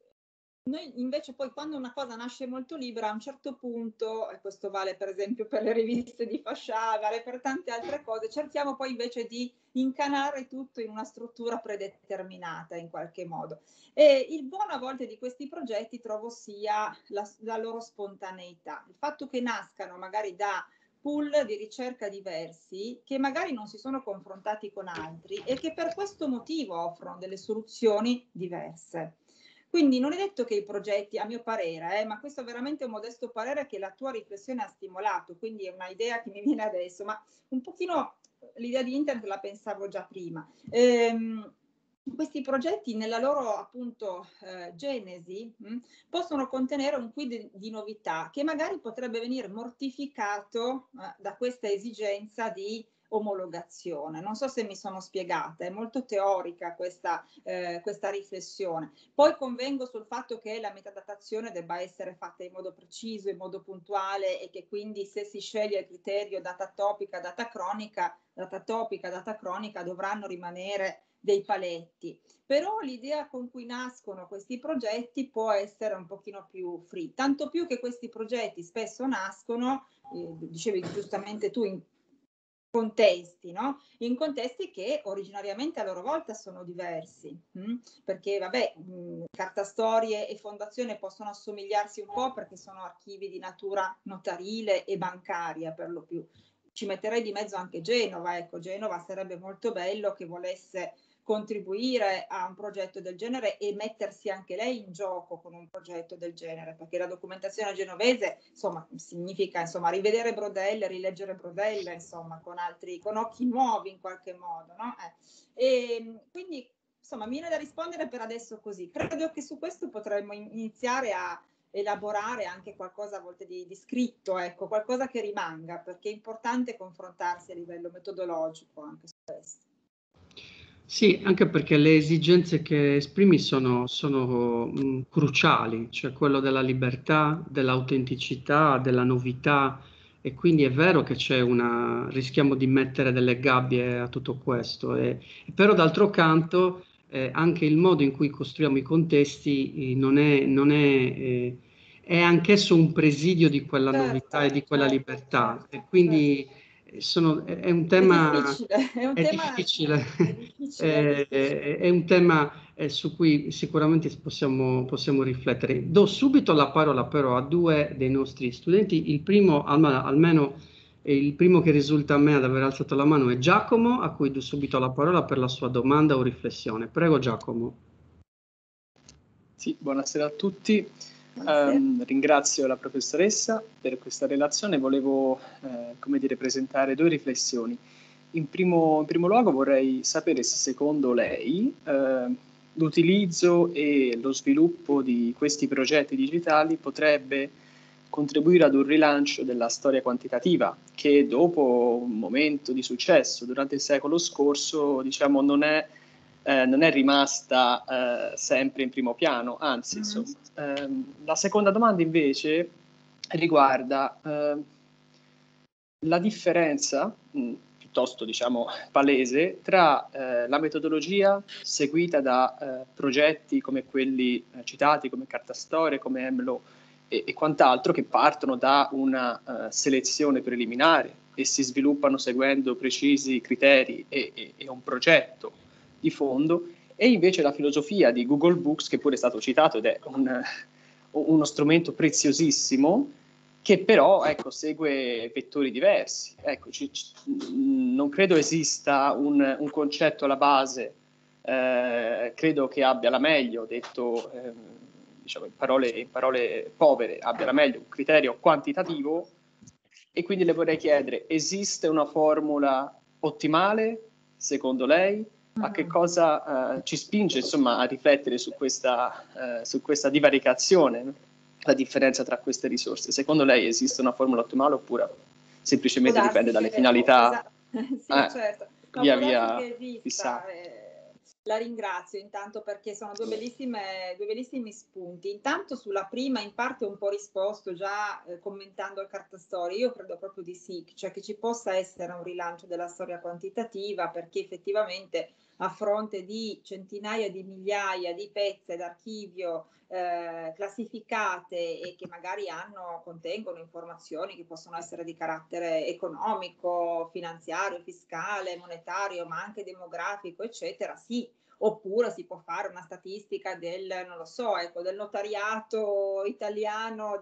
noi invece poi quando una cosa nasce molto libera a un certo punto, e questo vale per esempio per le riviste di fascia, vale per tante altre cose, cerchiamo poi invece di incanare tutto in una struttura predeterminata in qualche modo. E il buono a volte di questi progetti trovo sia la, la loro spontaneità, il fatto che nascano magari da pool di ricerca diversi che magari non si sono confrontati con altri e che per questo motivo offrono delle soluzioni diverse. Quindi non è detto che i progetti, a mio parere, eh, ma questo è veramente un modesto parere che la tua riflessione ha stimolato, quindi è una idea che mi viene adesso, ma un pochino l'idea di internet la pensavo già prima. Ehm, questi progetti nella loro appunto eh, genesi mh, possono contenere un quid di novità che magari potrebbe venire mortificato eh, da questa esigenza di omologazione. Non so se mi sono spiegata, è molto teorica questa, eh, questa riflessione. Poi convengo sul fatto che la metadatazione debba essere fatta in modo preciso, in modo puntuale e che quindi se si sceglie il criterio data topica, data cronica, data topica, data cronica dovranno rimanere dei paletti. Però l'idea con cui nascono questi progetti può essere un pochino più free, tanto più che questi progetti spesso nascono, eh, dicevi giustamente tu, in contesti, no? In contesti che originariamente a loro volta sono diversi, mh? Perché vabbè, mh, Cartastorie e Fondazione possono assomigliarsi un po' perché sono archivi di natura notarile e bancaria per lo più. Ci metterei di mezzo anche Genova, ecco, Genova sarebbe molto bello che volesse contribuire a un progetto del genere e mettersi anche lei in gioco con un progetto del genere, perché la documentazione genovese insomma significa insomma rivedere Brodelle, rileggere Brodelle insomma con altri, con occhi nuovi in qualche modo, no? Eh. E quindi insomma mi viene da rispondere per adesso così. Credo che su questo potremmo iniziare a elaborare anche qualcosa a volte di, di scritto, ecco, qualcosa che rimanga, perché è importante confrontarsi a livello metodologico anche su questo. Sì, anche perché le esigenze che esprimi sono, sono mh, cruciali, cioè quello della libertà, dell'autenticità, della novità, e quindi è vero che c'è una, rischiamo di mettere delle gabbie a tutto questo, e, però d'altro canto eh, anche il modo in cui costruiamo i contesti eh, non è, non è, eh, è anch'esso un presidio di quella Certo, novità e di quella certo, libertà, certo, e quindi certo. sono, è, è un tema è difficile, è, un è tema, difficile, è, difficile, è, difficile. è, è un tema eh, su cui sicuramente possiamo, possiamo riflettere. Do subito la parola però a due dei nostri studenti. Il primo, almeno, almeno il primo che risulta a me ad aver alzato la mano è Giacomo, a cui do subito la parola per la sua domanda o riflessione. Prego Giacomo. Sì, buonasera a tutti. Um, ringrazio la professoressa per questa relazione. Volevo, eh, come dire, presentare due riflessioni. In primo, in primo luogo vorrei sapere se secondo lei eh, l'utilizzo e lo sviluppo di questi progetti digitali potrebbe contribuire ad un rilancio della storia quantitativa, che dopo un momento di successo durante il secolo scorso, diciamo, non è Eh, non è rimasta eh, sempre in primo piano, anzi, mm-hmm. insomma. Eh, la seconda domanda invece riguarda eh, la differenza, mh, piuttosto diciamo palese, tra eh, la metodologia seguita da eh, progetti come quelli eh, citati, come Cartastorie, come EMLO e, e quant'altro, che partono da una uh, selezione preliminare e si sviluppano seguendo precisi criteri e, e, e un progetto di fondo, e invece la filosofia di Google Books, che pure è stato citato ed è un, uno strumento preziosissimo, che però ecco, segue vettori diversi. Ecco, ci, ci, non credo esista un, un concetto alla base, eh, credo che abbia la meglio, detto eh, diciamo in parole, in parole povere, abbia la meglio un criterio quantitativo, e quindi le vorrei chiedere, esiste una formula ottimale, secondo lei? A che cosa uh, ci spinge insomma a riflettere su questa, uh, su questa divaricazione, no? La differenza tra queste risorse? Secondo lei esiste una formula ottimale oppure semplicemente dipende dalle finalità? Esatto. Sì, eh, certo. No, via può via darsi che esista. Eh, la ringrazio intanto perché sono due, bellissime, due bellissimi spunti. Intanto sulla prima in parte ho un po' risposto già eh, commentando il Cartastorie. Io credo proprio di sì, cioè che ci possa essere un rilancio della storia quantitativa, perché effettivamente a fronte di centinaia di migliaia di pezze d'archivio eh, classificate e che magari hanno, contengono informazioni che possono essere di carattere economico, finanziario, fiscale, monetario, ma anche demografico, eccetera, sì. Oppure si può fare una statistica del, non lo so, ecco, del notariato italiano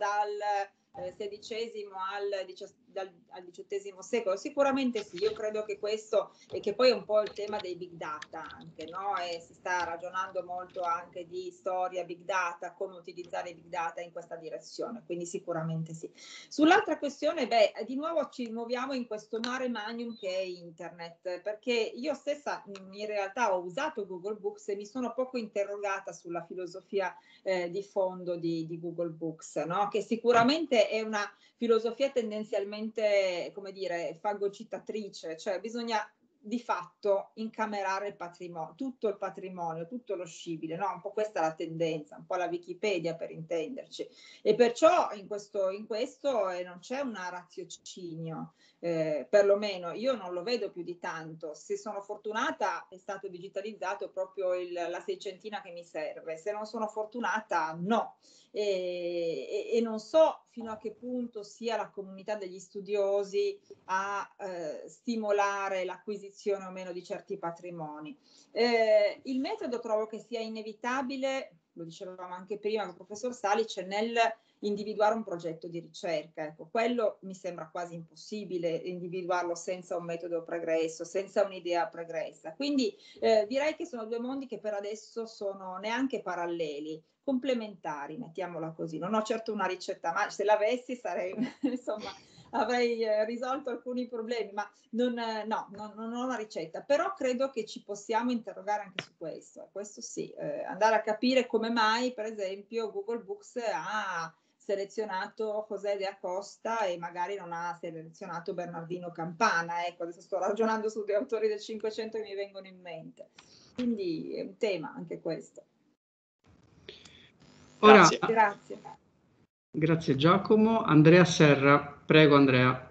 dal sedicesimo al, dal, al diciottesimo secolo. Sicuramente sì, io credo che questo, e che poi è un po' il tema dei big data anche, no? E si sta ragionando molto anche di storia big data, come utilizzare i big data in questa direzione, quindi sicuramente sì. Sull'altra questione, beh, di nuovo ci muoviamo in questo mare magnum che è internet, perché io stessa in realtà ho usato Google Books e mi sono poco interrogata sulla filosofia eh, di fondo di, di Google Books, no? Che sicuramente è una filosofia tendenzialmente, come dire, fagocitatrice, cioè bisogna di fatto incamerare il patrimonio, tutto il patrimonio, tutto lo scibile, no? Un po' questa è la tendenza, un po' la Wikipedia per intenderci, e perciò in questo, in questo eh, non c'è un raziocinio, eh, perlomeno io non lo vedo più di tanto. Se sono fortunata è stato digitalizzato proprio il, la seicentina che mi serve, se non sono fortunata no. E, e, e non so fino a che punto sia la comunità degli studiosi a eh, stimolare l'acquisizione o meno di certi patrimoni. Eh, il metodo trovo che sia inevitabile, lo dicevamo anche prima con il professor Salic, nel individuare un progetto di ricerca. Ecco, quello mi sembra quasi impossibile individuarlo senza un metodo pregresso, senza un'idea pregressa. Quindi eh, direi che sono due mondi che per adesso sono neanche paralleli, complementari, mettiamola così. Non ho certo una ricetta, ma se l'avessi sarei, insomma, avrei eh, risolto alcuni problemi, ma non, eh, no, non, non ho una ricetta. Però credo che ci possiamo interrogare anche su questo. Eh, questo sì, eh, andare a capire come mai, per esempio, Google Books ha selezionato José de Acosta e magari non ha selezionato Bernardino Campana. Ecco, adesso sto ragionando su due autori del Cinquecento che mi vengono in mente. Quindi è un tema anche questo. Ora, grazie. Grazie. Grazie Giacomo. Andrea Serra, prego Andrea.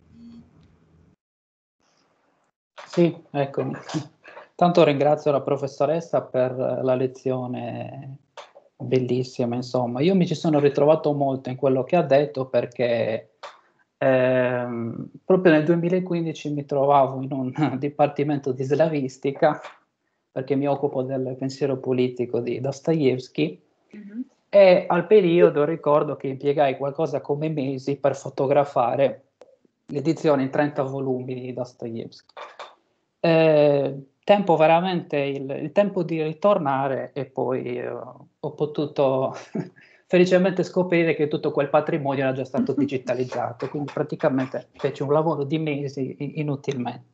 Sì, eccomi. Tanto ringrazio la professoressa per la lezione bellissima, insomma. Io mi ci sono ritrovato molto in quello che ha detto perché Ehm, proprio nel duemilaquindici mi trovavo in un dipartimento di slavistica, perché mi occupo del pensiero politico di Dostoevsky, Mhm. e al periodo ricordo che impiegai qualcosa come mesi per fotografare l'edizione in trenta volumi di Dostoevsky. Eh, tempo veramente il, il tempo di ritornare, e poi eh, ho potuto felicemente scoprire che tutto quel patrimonio era già stato digitalizzato, quindi praticamente feci un lavoro di mesi inutilmente.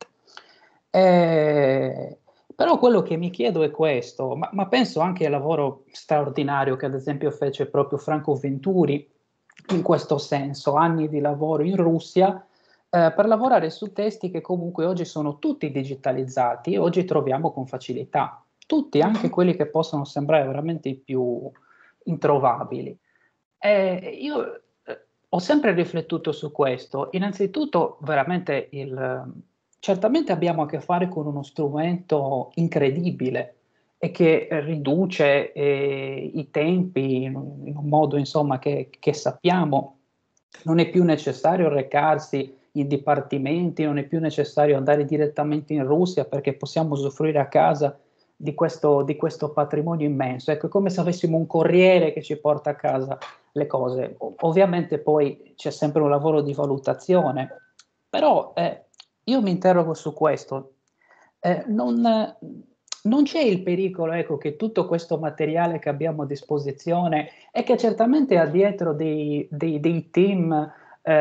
Eh, però quello che mi chiedo è questo, ma, ma penso anche al lavoro straordinario che ad esempio fece proprio Franco Venturi in questo senso, anni di lavoro in Russia, eh, per lavorare su testi che comunque oggi sono tutti digitalizzati e oggi troviamo con facilità, tutti, anche quelli che possono sembrare veramente i più introvabili. Eh, io eh, ho sempre riflettuto su questo. Innanzitutto, veramente il, certamente abbiamo a che fare con uno strumento incredibile e che riduce eh, i tempi in, in un modo, insomma, che, che sappiamo. Non è più necessario recarsi in dipartimenti, non è più necessario andare direttamente in Russia, perché possiamo usufruire a casa di questo, di questo patrimonio immenso. Ecco, è come se avessimo un corriere che ci porta a casa le cose. O- ovviamente poi c'è sempre un lavoro di valutazione, però eh, io mi interrogo su questo. Eh, non, non c'è il pericolo, ecco, che tutto questo materiale che abbiamo a disposizione e che certamente ha dietro dei, dei, dei team,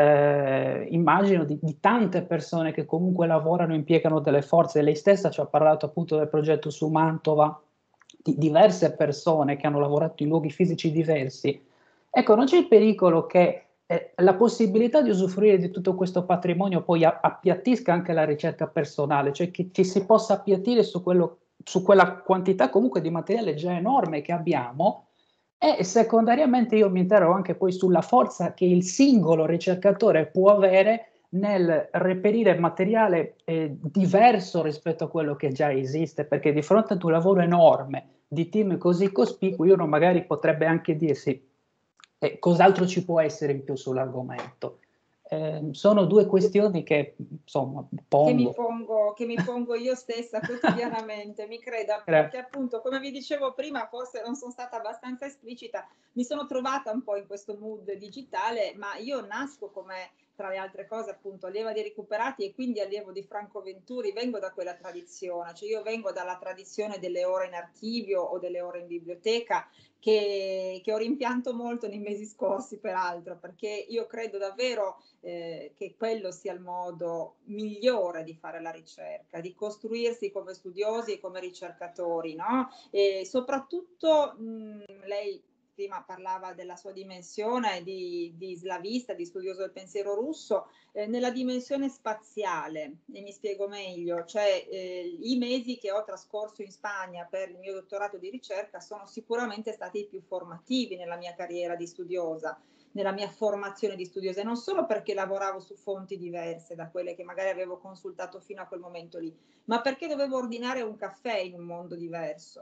eh, immagino, di, di tante persone che comunque lavorano, impiegano delle forze. Lei stessa ci ha parlato appunto del progetto su Mantova, di diverse persone che hanno lavorato in luoghi fisici diversi. Ecco, non c'è il pericolo che eh, la possibilità di usufruire di tutto questo patrimonio poi a- appiattisca anche la ricerca personale, cioè che ci si possa appiattire su, quello, su quella quantità comunque di materiale già enorme che abbiamo. E secondariamente io mi interrogo anche poi sulla forza che il singolo ricercatore può avere nel reperire materiale eh, diverso rispetto a quello che già esiste, perché di fronte ad un lavoro enorme di team così cospicui, uno magari potrebbe anche dirsi eh, cos'altro ci può essere in più sull'argomento. Eh, sono due questioni che, insomma, Che mi pongo. pongo, che mi pongo io stessa quotidianamente, mi creda, perché appunto, come vi dicevo prima, forse non sono stata abbastanza esplicita, mi sono trovata un po' in questo mood digitale, ma io nasco come, tra le altre cose, appunto, allieva dei Recuperati e quindi allievo di Franco Venturi, vengo da quella tradizione, cioè io vengo dalla tradizione delle ore in archivio o delle ore in biblioteca, che, che ho rimpianto molto nei mesi scorsi, peraltro, perché io credo davvero eh, che quello sia il modo migliore di fare la ricerca, di costruirsi come studiosi e come ricercatori, no? E soprattutto mh, lei prima parlava della sua dimensione di, di slavista, di studioso del pensiero russo, eh, nella dimensione spaziale, e mi spiego meglio, cioè eh, i mesi che ho trascorso in Spagna per il mio dottorato di ricerca sono sicuramente stati i più formativi nella mia carriera di studiosa, nella mia formazione di studiosa, e non solo perché lavoravo su fonti diverse da quelle che magari avevo consultato fino a quel momento lì, ma perché dovevo ordinare un caffè in un mondo diverso.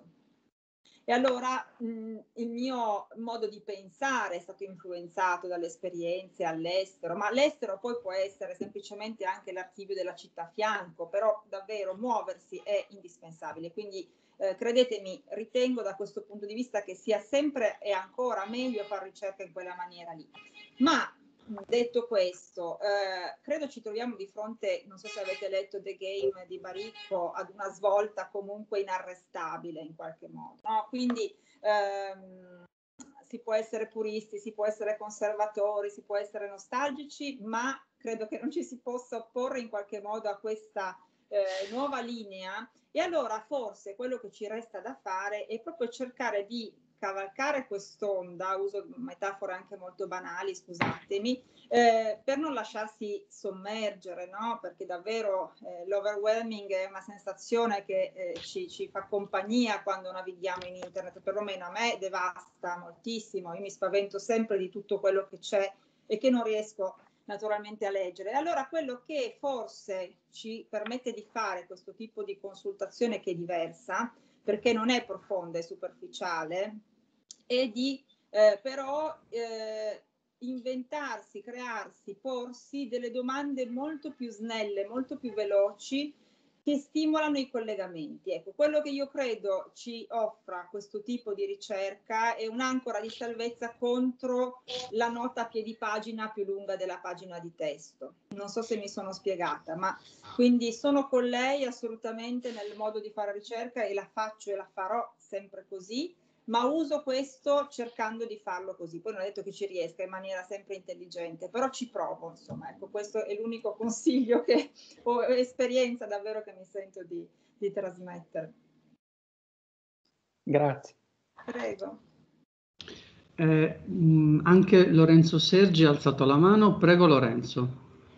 E allora mh, il mio modo di pensare è stato influenzato dalle esperienze all'estero, ma l'estero poi può essere semplicemente anche l'archivio della città a fianco, però davvero muoversi è indispensabile. Quindi eh, credetemi, ritengo da questo punto di vista che sia sempre e ancora meglio fare ricerca in quella maniera lì. Ma detto questo, eh, credo ci troviamo di fronte, non so se avete letto The Game di Baricco, ad una svolta comunque inarrestabile in qualche modo, no? Quindi ehm, si può essere puristi, si può essere conservatori, si può essere nostalgici, ma credo che non ci si possa opporre in qualche modo a questa eh, nuova linea. E allora forse quello che ci resta da fare è proprio cercare di cavalcare quest'onda, uso metafore anche molto banali, scusatemi, eh, per non lasciarsi sommergere, no? Perché davvero eh, l'overwhelming è una sensazione che eh, ci, ci fa compagnia quando navighiamo in internet, perlomeno a me devasta moltissimo, io mi spavento sempre di tutto quello che c'è e che non riesco naturalmente a leggere. Allora quello che forse ci permette di fare questo tipo di consultazione, che è diversa, perché non è profonda e superficiale, e di eh, però eh, inventarsi, crearsi, porsi delle domande molto più snelle, molto più veloci, che stimolano i collegamenti. Ecco, quello che io credo ci offra questo tipo di ricerca è un'ancora di salvezza contro la nota a piedi pagina più lunga della pagina di testo. Non so se mi sono spiegata, ma quindi sono con lei assolutamente nel modo di fare ricerca e la faccio e la farò sempre così, ma uso questo cercando di farlo così. Poi non ho detto che ci riesca in maniera sempre intelligente, però ci provo, insomma, ecco, questo è l'unico consiglio che ho, esperienza davvero che mi sento di, di trasmettere. Grazie. Prego. Eh, mh, anche Lorenzo Sergi ha alzato la mano. Prego Lorenzo.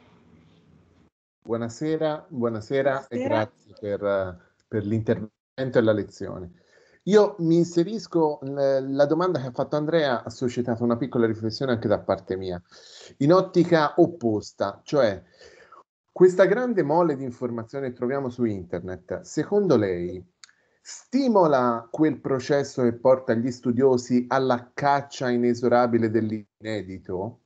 Buonasera, buonasera, Buonasera. e grazie per, per l'intervento e la lezione. Io mi inserisco, la domanda che ha fatto Andrea ha suscitato una piccola riflessione anche da parte mia, in ottica opposta, cioè questa grande mole di informazioni che troviamo su internet, secondo lei stimola quel processo che porta gli studiosi alla caccia inesorabile dell'inedito?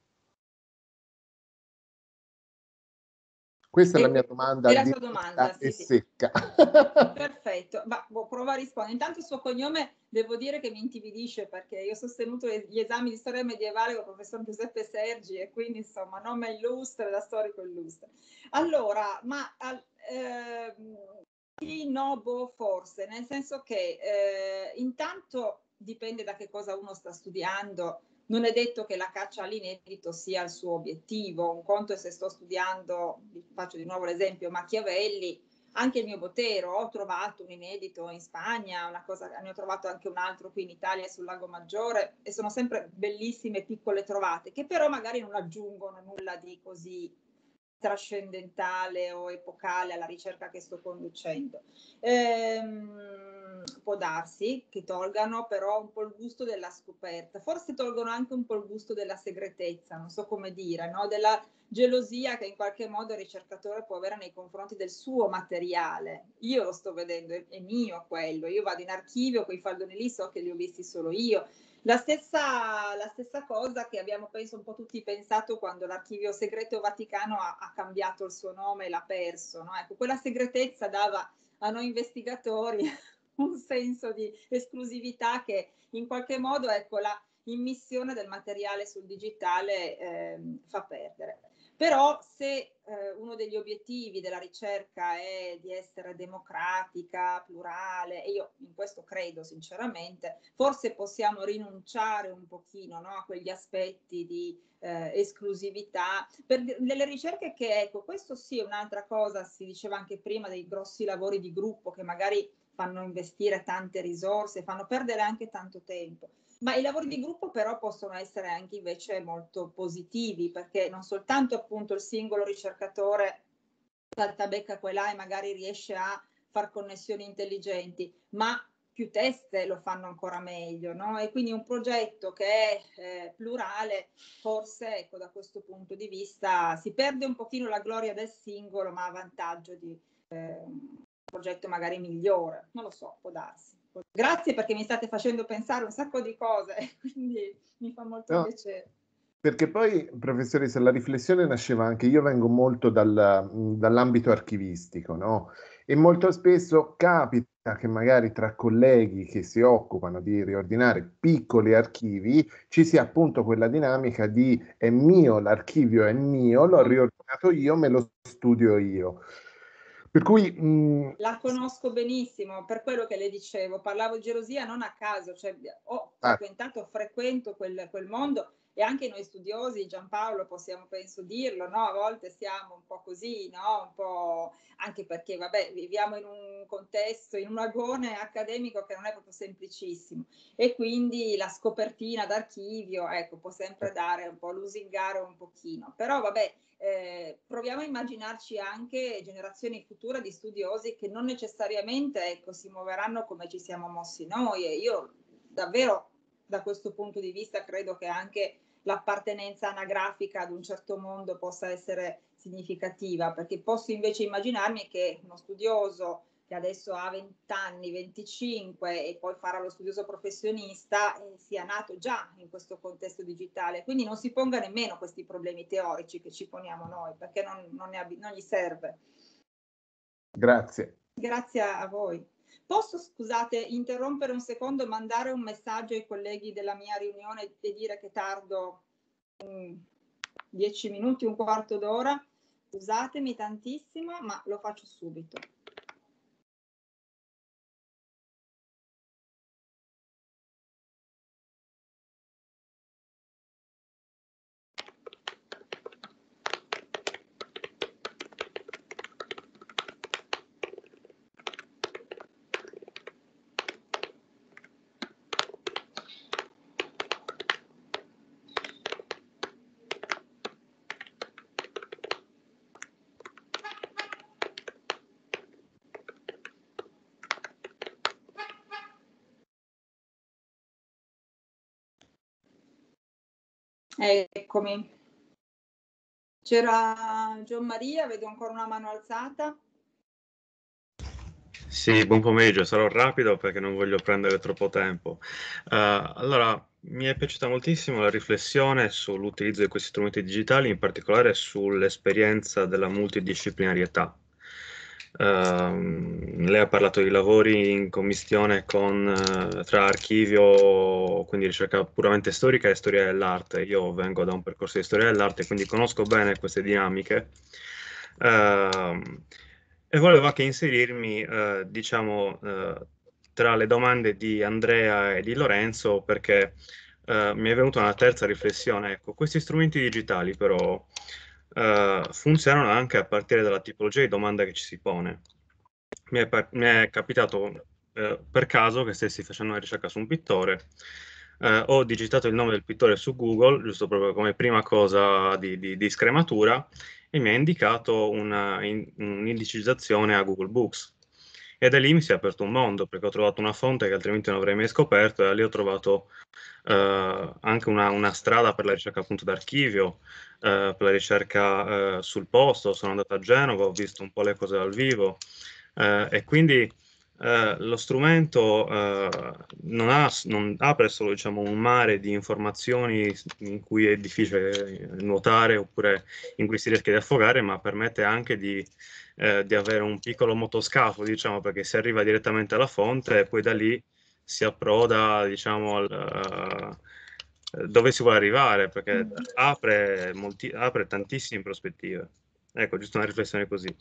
Questa è la mia domanda, è la sua domanda, e sì, secca. Perfetto, ma boh, provo a rispondere. Intanto il suo cognome devo dire che mi intimidisce, perché io ho sostenuto gli esami di storia medievale con il professor Giuseppe Sergi e quindi insomma nome illustre da storico illustre. Allora, ma al, ehm, sì, no, boh, forse, nel senso che eh, intanto dipende da che cosa uno sta studiando. Non è detto che la caccia all'inedito sia il suo obiettivo. Un conto è se sto studiando, faccio di nuovo l'esempio, Machiavelli, anche il mio Botero, ho trovato un inedito in Spagna, una cosa, ne ho trovato anche un altro qui in Italia sul Lago Maggiore, e sono sempre bellissime piccole trovate, che però magari non aggiungono nulla di così trascendentale o epocale alla ricerca che sto conducendo. Ehm, può darsi che tolgano però un po' il gusto della scoperta, forse tolgono anche un po' il gusto della segretezza, non so come dire, no? Della gelosia che in qualche modo il ricercatore può avere nei confronti del suo materiale. Io lo sto vedendo, è, è mio quello, io vado in archivio, quei faldoni lì so che li ho visti solo io. La stessa, la stessa cosa che abbiamo penso un po' tutti pensato quando l'Archivio Segreto Vaticano ha, ha cambiato il suo nome e l'ha perso, no? Ecco, quella segretezza dava a noi investigatori un senso di esclusività che in qualche modo, ecco, la immissione del materiale sul digitale eh, fa perdere. Però se eh, uno degli obiettivi della ricerca è di essere democratica, plurale, e io in questo credo sinceramente, forse possiamo rinunciare un pochino, no, a quegli aspetti di eh, esclusività, per delle ricerche che, ecco, questo sì è un'altra cosa, si diceva anche prima dei grossi lavori di gruppo che magari fanno investire tante risorse, fanno perdere anche tanto tempo. Ma i lavori di gruppo però possono essere anche invece molto positivi, perché non soltanto appunto il singolo ricercatore salta becca qua e là e magari riesce a far connessioni intelligenti, ma più teste lo fanno ancora meglio, no? E quindi un progetto che è eh, plurale, forse ecco, da questo punto di vista si perde un pochino la gloria del singolo, ma a vantaggio di eh, un progetto magari migliore, non lo so, può darsi. Grazie perché mi state facendo pensare un sacco di cose, quindi mi fa molto No, piacere. Perché poi, professoressa, la riflessione nasceva anche, io vengo molto dal, dall'ambito archivistico, no? E molto spesso capita che magari tra colleghi che si occupano di riordinare piccoli archivi ci sia appunto quella dinamica di è mio, l'archivio è mio, l'ho riordinato io, me lo studio io. Per cui mh, la conosco benissimo, per quello che le dicevo, parlavo di gelosia non a caso, cioè ho ah, frequentato, frequento quel, quel mondo, e anche noi studiosi, Giampaolo, possiamo penso dirlo, no? A volte siamo un po' così, no? Un po' anche perché, vabbè, viviamo in un contesto, in un agone accademico che non è proprio semplicissimo, e quindi la scopertina d'archivio, ecco, può sempre dare un po', lusingare un pochino, però vabbè, Eh, proviamo a immaginarci anche generazioni future di studiosi che non necessariamente ecco, si muoveranno come ci siamo mossi noi, e io davvero da questo punto di vista credo che anche l'appartenenza anagrafica ad un certo mondo possa essere significativa, perché posso invece immaginarmi che uno studioso che adesso ha venti anni, venticinque e poi farà lo studioso professionista, eh, sia nato già in questo contesto digitale, quindi non si ponga nemmeno questi problemi teorici che ci poniamo noi, perché non, non, ne non gli serve. Grazie. Grazie a voi. Posso, scusate, interrompere un secondo e mandare un messaggio ai colleghi della mia riunione e dire che tardo um, dieci minuti, un quarto d'ora? Scusatemi tantissimo, ma lo faccio subito. Eccomi. C'era Gian Maria, vedo ancora una mano alzata. Sì, buon pomeriggio, sarò rapido perché non voglio prendere troppo tempo. Uh, allora, mi è piaciuta moltissimo la riflessione sull'utilizzo di questi strumenti digitali, in particolare sull'esperienza della multidisciplinarietà. Uh, lei ha parlato di lavori in commistione con, uh, tra archivio, quindi ricerca puramente storica e storia dell'arte. Io vengo da un percorso di storia dell'arte, quindi conosco bene queste dinamiche. Uh, e volevo anche inserirmi, uh, diciamo, uh, tra le domande di Andrea e di Lorenzo, perché uh, mi è venuta una terza riflessione. Ecco, questi strumenti digitali però Uh, funzionano anche a partire dalla tipologia di domanda che ci si pone. Mi è, mi è capitato uh, per caso che stessi facendo una ricerca su un pittore, uh, ho digitato il nome del pittore su Google, giusto proprio come prima cosa di, di, di scrematura, e mi ha indicato una, in, un'indicizzazione a Google Books. E da lì mi si è aperto un mondo, perché ho trovato una fonte che altrimenti non avrei mai scoperto, e da lì ho trovato uh, anche una, una strada per la ricerca appunto d'archivio, Uh, per la ricerca uh, sul posto. Sono andato a Genova, ho visto un po' le cose dal vivo, uh, e quindi uh, lo strumento non, ha, non apre solo, diciamo, un mare di informazioni in cui è difficile nuotare oppure in cui si rischia di affogare, ma permette anche di, uh, di avere un piccolo motoscafo, diciamo, perché si arriva direttamente alla fonte e poi da lì si approda, diciamo, al, uh, dove si vuole arrivare, perché apre, molti, apre tantissime prospettive. Ecco, giusto una riflessione così.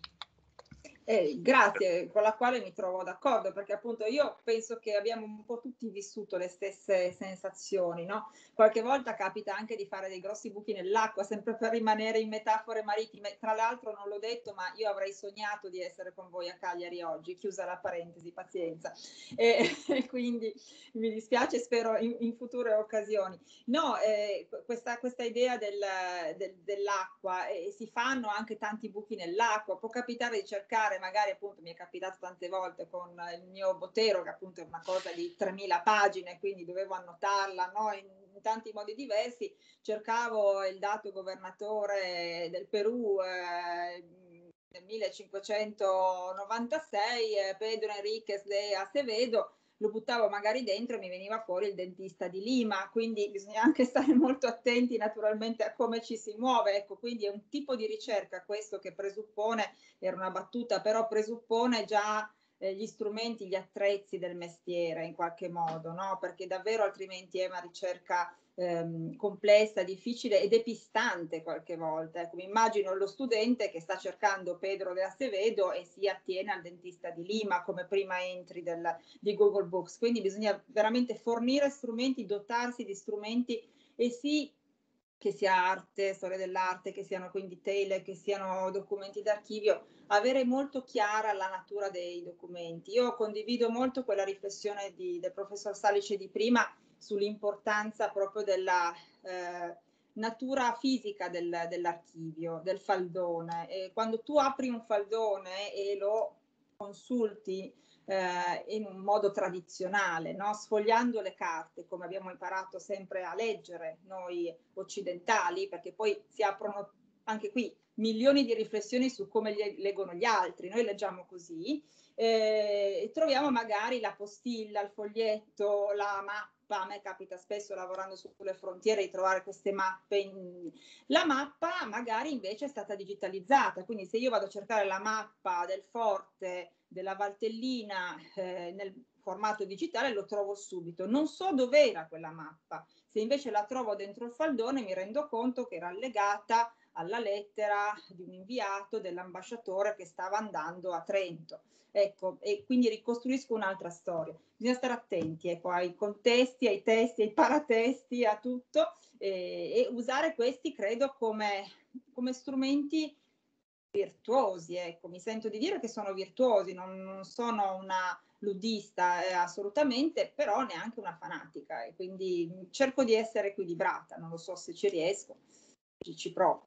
Eh, grazie, con la quale mi trovo d'accordo, perché appunto io penso che abbiamo un po' tutti vissuto le stesse sensazioni, no? Qualche volta capita anche di fare dei grossi buchi nell'acqua, sempre per rimanere in metafore marittime. Tra l'altro non l'ho detto, ma io avrei sognato di essere con voi a Cagliari oggi, chiusa la parentesi, pazienza. E, e quindi mi dispiace, spero in, in future occasioni. No, eh, questa, questa idea del, del, dell'acqua, eh, si fanno anche tanti buchi nell'acqua, può capitare di cercare, magari appunto mi è capitato tante volte con il mio Botero, che appunto è una cosa di tremila pagine, quindi dovevo annotarla, no? in, in tanti modi diversi, cercavo il dato governatore del Perù eh, nel millecinquecentonovantasei, eh, Pedro Enriquez de Acevedo, lo buttavo magari dentro e mi veniva fuori il dentista di Lima, quindi bisogna anche stare molto attenti naturalmente a come ci si muove, ecco, quindi è un tipo di ricerca questo che presuppone, era una battuta, però presuppone già eh, gli strumenti, gli attrezzi del mestiere in qualche modo, no? Perché davvero altrimenti è una ricerca ehm, complessa, difficile ed epistante qualche volta. Ecco, mi immagino lo studente che sta cercando Pedro de Acevedo e si attiene al dentista di Lima come prima entry del, di Google Books, quindi bisogna veramente fornire strumenti, dotarsi di strumenti, e sì che sia arte, storia dell'arte, che siano quindi tele, che siano documenti d'archivio, avere molto chiara la natura dei documenti. Io condivido molto quella riflessione di, del professor Salice di prima sull'importanza proprio della eh, natura fisica del, dell'archivio, del faldone. E quando tu apri un faldone e lo consulti eh, in un modo tradizionale, no? Sfogliando le carte, come abbiamo imparato sempre a leggere noi occidentali, perché poi si aprono anche qui milioni di riflessioni su come li leggono gli altri, noi leggiamo così, eh, troviamo magari la postilla, il foglietto, la mappa. A me capita spesso, lavorando sulle frontiere, di trovare queste mappe. In... La mappa magari invece è stata digitalizzata, quindi se io vado a cercare la mappa del forte della Valtellina eh, nel formato digitale, lo trovo subito. Non so dov'era quella mappa. Se invece la trovo dentro il faldone, mi rendo conto che era allegata alla lettera di un inviato dell'ambasciatore che stava andando a Trento. Ecco, e quindi ricostruisco un'altra storia. Bisogna stare attenti, ecco, ai contesti, ai testi, ai paratesti, a tutto, eh, e usare questi, credo, come, come strumenti virtuosi. Ecco, mi sento di dire che sono virtuosi, non, non sono una ludista eh, assolutamente, però neanche una fanatica, e quindi cerco di essere equilibrata. Non lo so se ci riesco, ci, ci provo.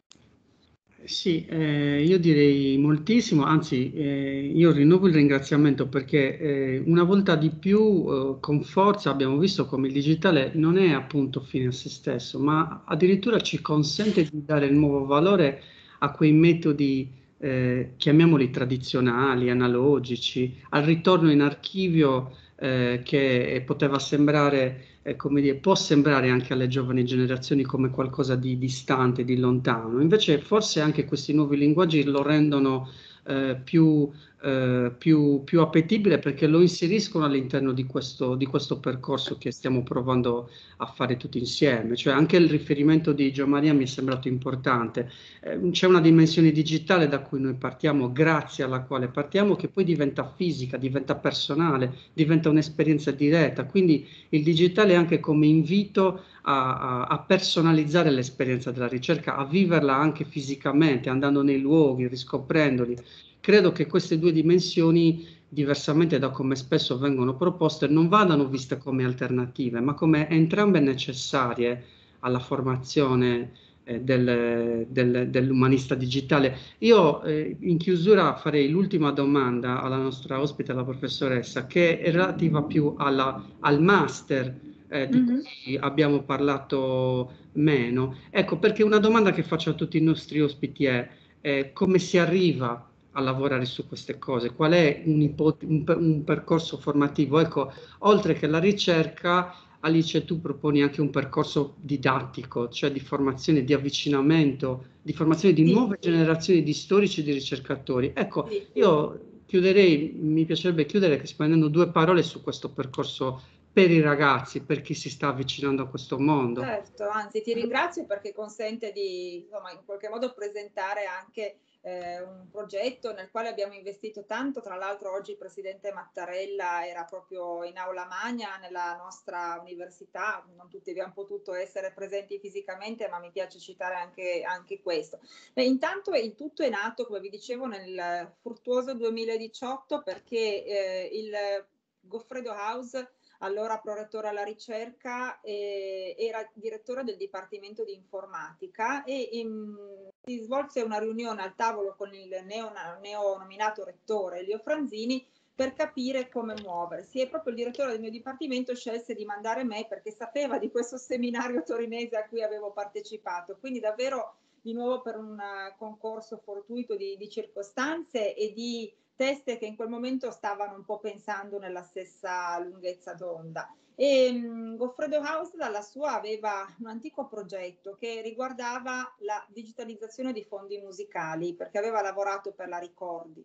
Sì, eh, io direi moltissimo, anzi eh, io rinnovo il ringraziamento perché eh, una volta di più eh, con forza abbiamo visto come il digitale non è appunto fine a se stesso, ma addirittura ci consente di dare il nuovo valore a quei metodi, eh, chiamiamoli tradizionali, analogici, al ritorno in archivio eh, che poteva sembrare eh, come dire, può sembrare anche alle giovani generazioni come qualcosa di distante, di lontano. Invece forse anche questi nuovi linguaggi lo rendono eh, più, eh, più, più appetibile, perché lo inseriscono all'interno di questo, di questo percorso che stiamo provando a fare tutti insieme. Cioè anche il riferimento di Gio Maria mi è sembrato importante. Eh, c'è una dimensione digitale da cui noi partiamo, grazie alla quale partiamo, che poi diventa fisica, diventa personale, diventa un'esperienza diretta. Quindi il digitale anche come invito a, a, a personalizzare l'esperienza della ricerca, a viverla anche fisicamente, andando nei luoghi, riscoprendoli. Credo che queste due dimensioni, diversamente da come spesso vengono proposte, non vadano viste come alternative, ma come entrambe necessarie alla formazione eh, del, del, dell'umanista digitale. Io eh, in chiusura farei l'ultima domanda alla nostra ospite, alla professoressa, che è relativa più alla, al master eh, di Mm-hmm. cui abbiamo parlato meno. Ecco, perché una domanda che faccio a tutti i nostri ospiti è eh, come si arriva a lavorare su queste cose? Qual è un, ipot- un, un percorso formativo? Ecco, oltre che la ricerca, Alice, tu proponi anche un percorso didattico, cioè di formazione, di avvicinamento, di formazione di Sì. nuove generazioni di storici e di ricercatori. Ecco, Sì. io chiuderei, mi piacerebbe chiudere spendendo due parole su questo percorso per i ragazzi, per chi si sta avvicinando a questo mondo. Certo, anzi ti ringrazio perché consente di, insomma, in qualche modo presentare anche eh, un progetto nel quale abbiamo investito tanto. Tra l'altro oggi il presidente Mattarella era proprio in aula magna nella nostra università, non tutti abbiamo potuto essere presenti fisicamente, ma mi piace citare anche, anche questo. Beh, intanto il tutto è nato, come vi dicevo, nel fruttuoso duemiladiciotto, perché eh, il Goffredo House, allora prorettore alla ricerca, eh, era direttore del Dipartimento di Informatica, e in, si svolse una riunione al tavolo con il neo, neo nominato rettore Elio Franzini per capire come muoversi, e proprio il direttore del mio dipartimento scelse di mandare me perché sapeva di questo seminario torinese a cui avevo partecipato. Quindi davvero di nuovo per un concorso fortuito di, di circostanze e di teste che in quel momento stavano un po' pensando nella stessa lunghezza d'onda. E um, Goffredo House dalla sua aveva un antico progetto che riguardava la digitalizzazione di fondi musicali, perché aveva lavorato per la Ricordi.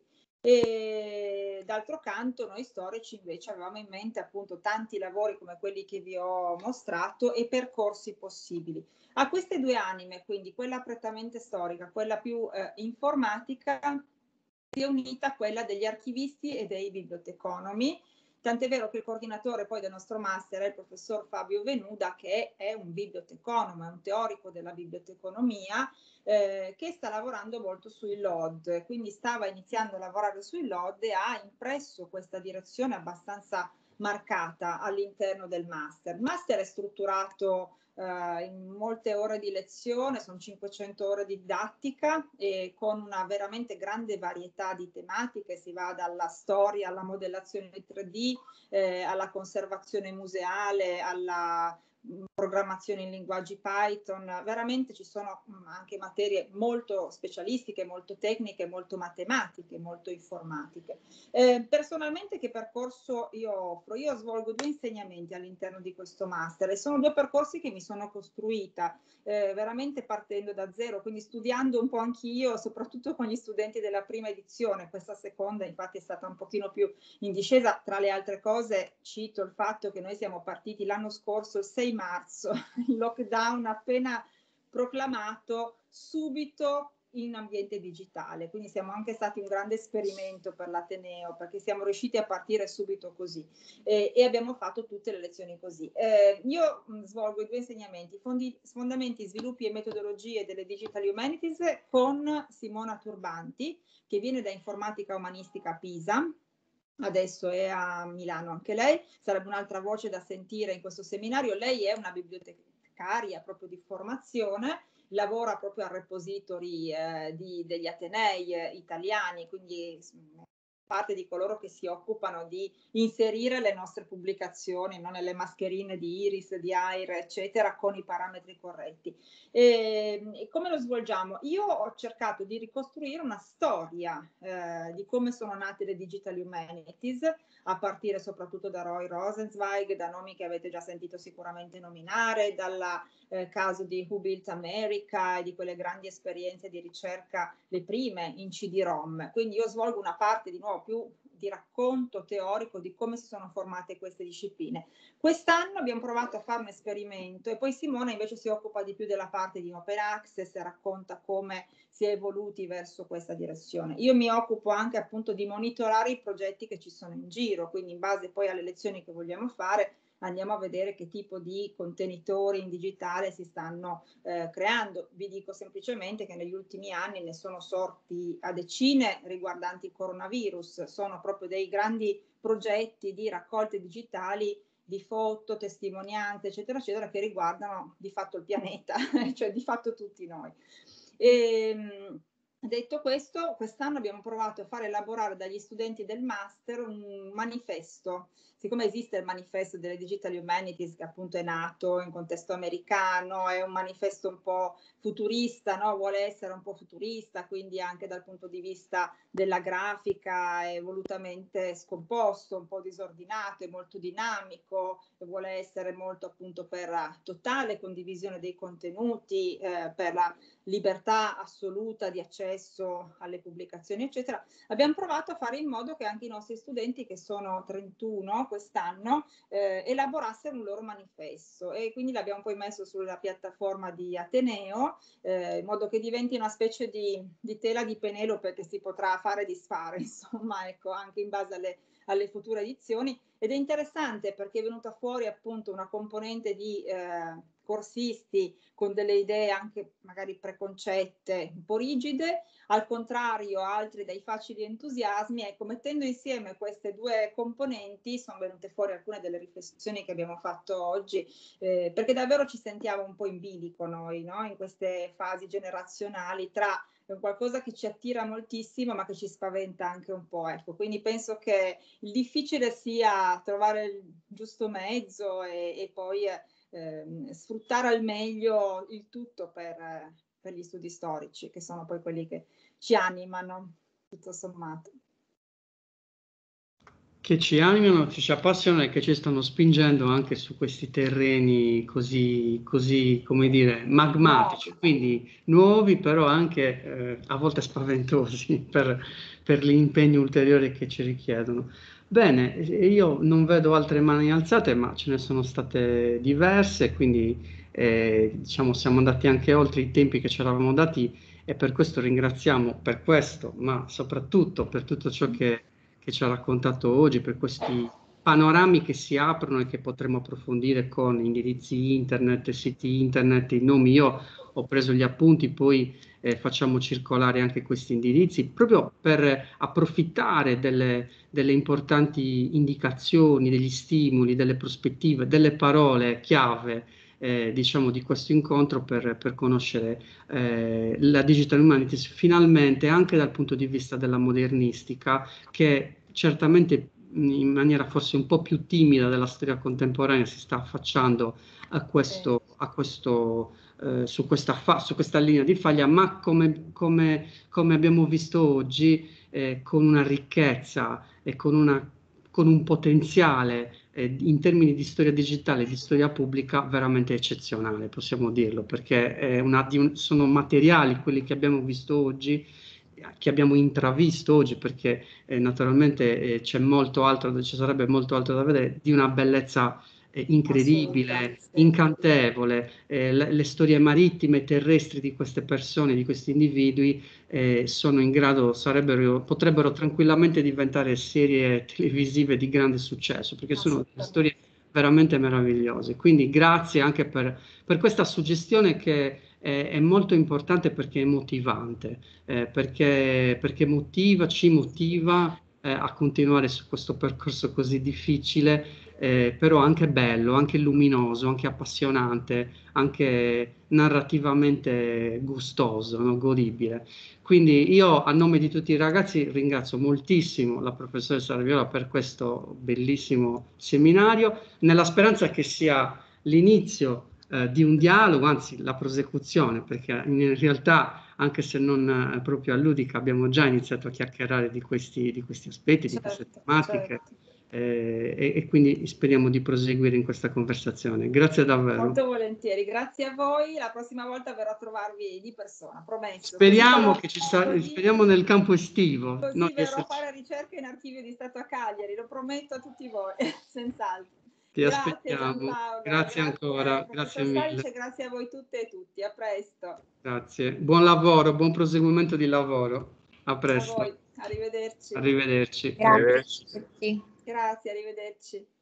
E d'altro canto noi storici invece avevamo in mente appunto tanti lavori come quelli che vi ho mostrato e percorsi possibili. A queste due anime, quindi quella prettamente storica, quella più eh, informatica, si è unita quella degli archivisti e dei biblioteconomi, tant'è vero che il coordinatore poi del nostro master è il professor Fabio Venuda, che è un biblioteconomo, è un teorico della biblioteconomia, eh, che sta lavorando molto sui L O D, quindi stava iniziando a lavorare sui L O D e ha impresso questa direzione abbastanza marcata all'interno del master. Il master è strutturato Uh, in molte ore di lezione, sono cinquecento ore di didattica, e con una veramente grande varietà di tematiche. Si va dalla storia alla modellazione tre D, eh, alla conservazione museale, alla programmazione in linguaggi Python, veramente ci sono anche materie molto specialistiche, molto tecniche, molto matematiche, molto informatiche. Eh, personalmente che percorso io offro? Io svolgo due insegnamenti all'interno di questo master e sono due percorsi che mi sono costruita eh, veramente partendo da zero, quindi studiando un po' anch'io, soprattutto con gli studenti della prima edizione. Questa seconda infatti è stata un pochino più in discesa. Tra le altre cose cito il fatto che noi siamo partiti l'anno scorso il sei marzo, il lockdown appena proclamato, subito in ambiente digitale, quindi siamo anche stati un grande esperimento per l'Ateneo, perché siamo riusciti a partire subito così eh, e abbiamo fatto tutte le lezioni così. Eh, io mh, svolgo i due insegnamenti, fondi, fondamenti, sviluppi e metodologie delle Digital Humanities con Simona Turbanti, che viene da Informatica Umanistica a Pisa, adesso è a Milano anche lei, sarebbe un'altra voce da sentire in questo seminario. Lei è una bibliotecaria proprio di formazione, lavora proprio al repository eh, di, degli Atenei eh, italiani, quindi parte di coloro che si occupano di inserire le nostre pubblicazioni, no, nelle mascherine di Iris, di Aire, eccetera, con i parametri corretti. E, e come lo svolgiamo? Io ho cercato di ricostruire una storia eh, di come sono nate le Digital Humanities, a partire soprattutto da Roy Rosenzweig, da nomi che avete già sentito sicuramente nominare, dal eh, caso di Who Built America e di quelle grandi esperienze di ricerca, le prime in C D ROM. Quindi io svolgo una parte di nuovo più di racconto teorico di come si sono formate queste discipline. Quest'anno abbiamo provato a fare un esperimento e poi Simona invece si occupa di più della parte di open access e racconta come si è evoluti verso questa direzione. Io mi occupo anche appunto di monitorare i progetti che ci sono in giro, quindi in base poi alle lezioni che vogliamo fare andiamo a vedere che tipo di contenitori in digitale si stanno eh, creando. Vi dico semplicemente che negli ultimi anni ne sono sorti a decine riguardanti il coronavirus, sono proprio dei grandi progetti di raccolte digitali di foto, testimonianze, eccetera, eccetera, che riguardano di fatto il pianeta, cioè di fatto tutti noi. E, detto questo, quest'anno abbiamo provato a far elaborare dagli studenti del master un manifesto. Siccome esiste il manifesto delle Digital Humanities, che appunto è nato in contesto americano, è un manifesto un po' futurista, no? Vuole essere un po' futurista, quindi anche dal punto di vista della grafica è volutamente scomposto, un po' disordinato, è molto dinamico, vuole essere molto appunto per la totale condivisione dei contenuti, eh, per la libertà assoluta di accesso alle pubblicazioni, eccetera. Abbiamo provato a fare in modo che anche i nostri studenti, che sono trentuno quest'anno, eh, elaborassero un loro manifesto e quindi l'abbiamo poi messo sulla piattaforma di Ateneo, eh, in modo che diventi una specie di, di tela di Penelope che si potrà fare e disfare, insomma, ecco, anche in base alle, alle future edizioni. Ed è interessante perché è venuta fuori appunto una componente di eh, corsisti con delle idee anche magari preconcette, un po' rigide, al contrario altri dai facili entusiasmi. Ecco, mettendo insieme queste due componenti sono venute fuori alcune delle riflessioni che abbiamo fatto oggi, eh, perché davvero ci sentiamo un po' in bilico noi, no? In queste fasi generazionali tra qualcosa che ci attira moltissimo ma che ci spaventa anche un po', ecco. Quindi penso che il difficile sia trovare il giusto mezzo e, e poi eh, sfruttare al meglio il tutto per, per gli studi storici, che sono poi quelli che ci animano, tutto sommato. Che ci animano, che ci appassionano e che ci stanno spingendo anche su questi terreni così, così come dire, magmatici, quindi nuovi, però anche eh, a volte spaventosi per, per gli impegni ulteriori che ci richiedono. Bene, io non vedo altre mani alzate, ma ce ne sono state diverse, quindi eh, diciamo siamo andati anche oltre i tempi che ci eravamo dati e per questo ringraziamo per questo, ma soprattutto per tutto ciò che che ci ha raccontato oggi, per questi panorami che si aprono e che potremo approfondire con indirizzi internet, siti internet, i nomi. Io ho preso gli appunti, poi eh, facciamo circolare anche questi indirizzi, proprio per approfittare delle, delle importanti indicazioni, degli stimoli, delle prospettive, delle parole chiave Eh, diciamo di questo incontro per, per conoscere eh, la Digital Humanities finalmente anche dal punto di vista della modernistica, che certamente in maniera forse un po' più timida della storia contemporanea si sta affacciando a questo, a questo, eh, su, questa fa- su questa linea di faglia, ma come, come, come abbiamo visto oggi, eh, con una ricchezza e con, una, con un potenziale eh, in termini di storia digitale e di storia pubblica veramente eccezionale, possiamo dirlo, perché è una, di un, sono materiali quelli che abbiamo visto oggi, che abbiamo intravisto oggi, perché eh, naturalmente eh, c'è molto altro, ci sarebbe molto altro da vedere, di una bellezza eh, incredibile, Sì. incantevole. Eh, le, le storie marittime e terrestri di queste persone, di questi individui, eh, sono in grado, sarebbero, potrebbero tranquillamente diventare serie televisive di grande successo, perché sono delle storie veramente meravigliose. Quindi grazie anche per, per questa suggestione che è, è molto importante, perché è motivante, eh, perché, perché motiva, ci motiva eh, a continuare su questo percorso così difficile, eh, però anche bello, anche luminoso, anche appassionante, anche narrativamente gustoso, no? Godibile. Quindi io, a nome di tutti i ragazzi, ringrazio moltissimo la professoressa Raviola per questo bellissimo seminario, nella speranza che sia l'inizio eh, di un dialogo, anzi la prosecuzione, perché in realtà, anche se non eh, proprio a Ludica, abbiamo già iniziato a chiacchierare di questi, di questi aspetti, Certo, di queste tematiche, certo. eh, e, e quindi speriamo di proseguire in questa conversazione. Grazie davvero. Molto volentieri, grazie a voi. La prossima volta verrò a trovarvi di persona, promesso. Speriamo così che ci sta, così, speriamo nel campo estivo. Così no, verrò a esserci. fare ricerca in archivio di Stato a Cagliari, lo prometto a tutti voi, senz'altro. Ti Grazie aspettiamo. Giampaolo, Grazie ancora, eh, grazie professor mille. Salice, grazie a voi tutte e tutti, a presto. Grazie. Buon lavoro, buon proseguimento di lavoro. A A presto. voi, arrivederci. Arrivederci. Grazie a tutti. Grazie, arrivederci.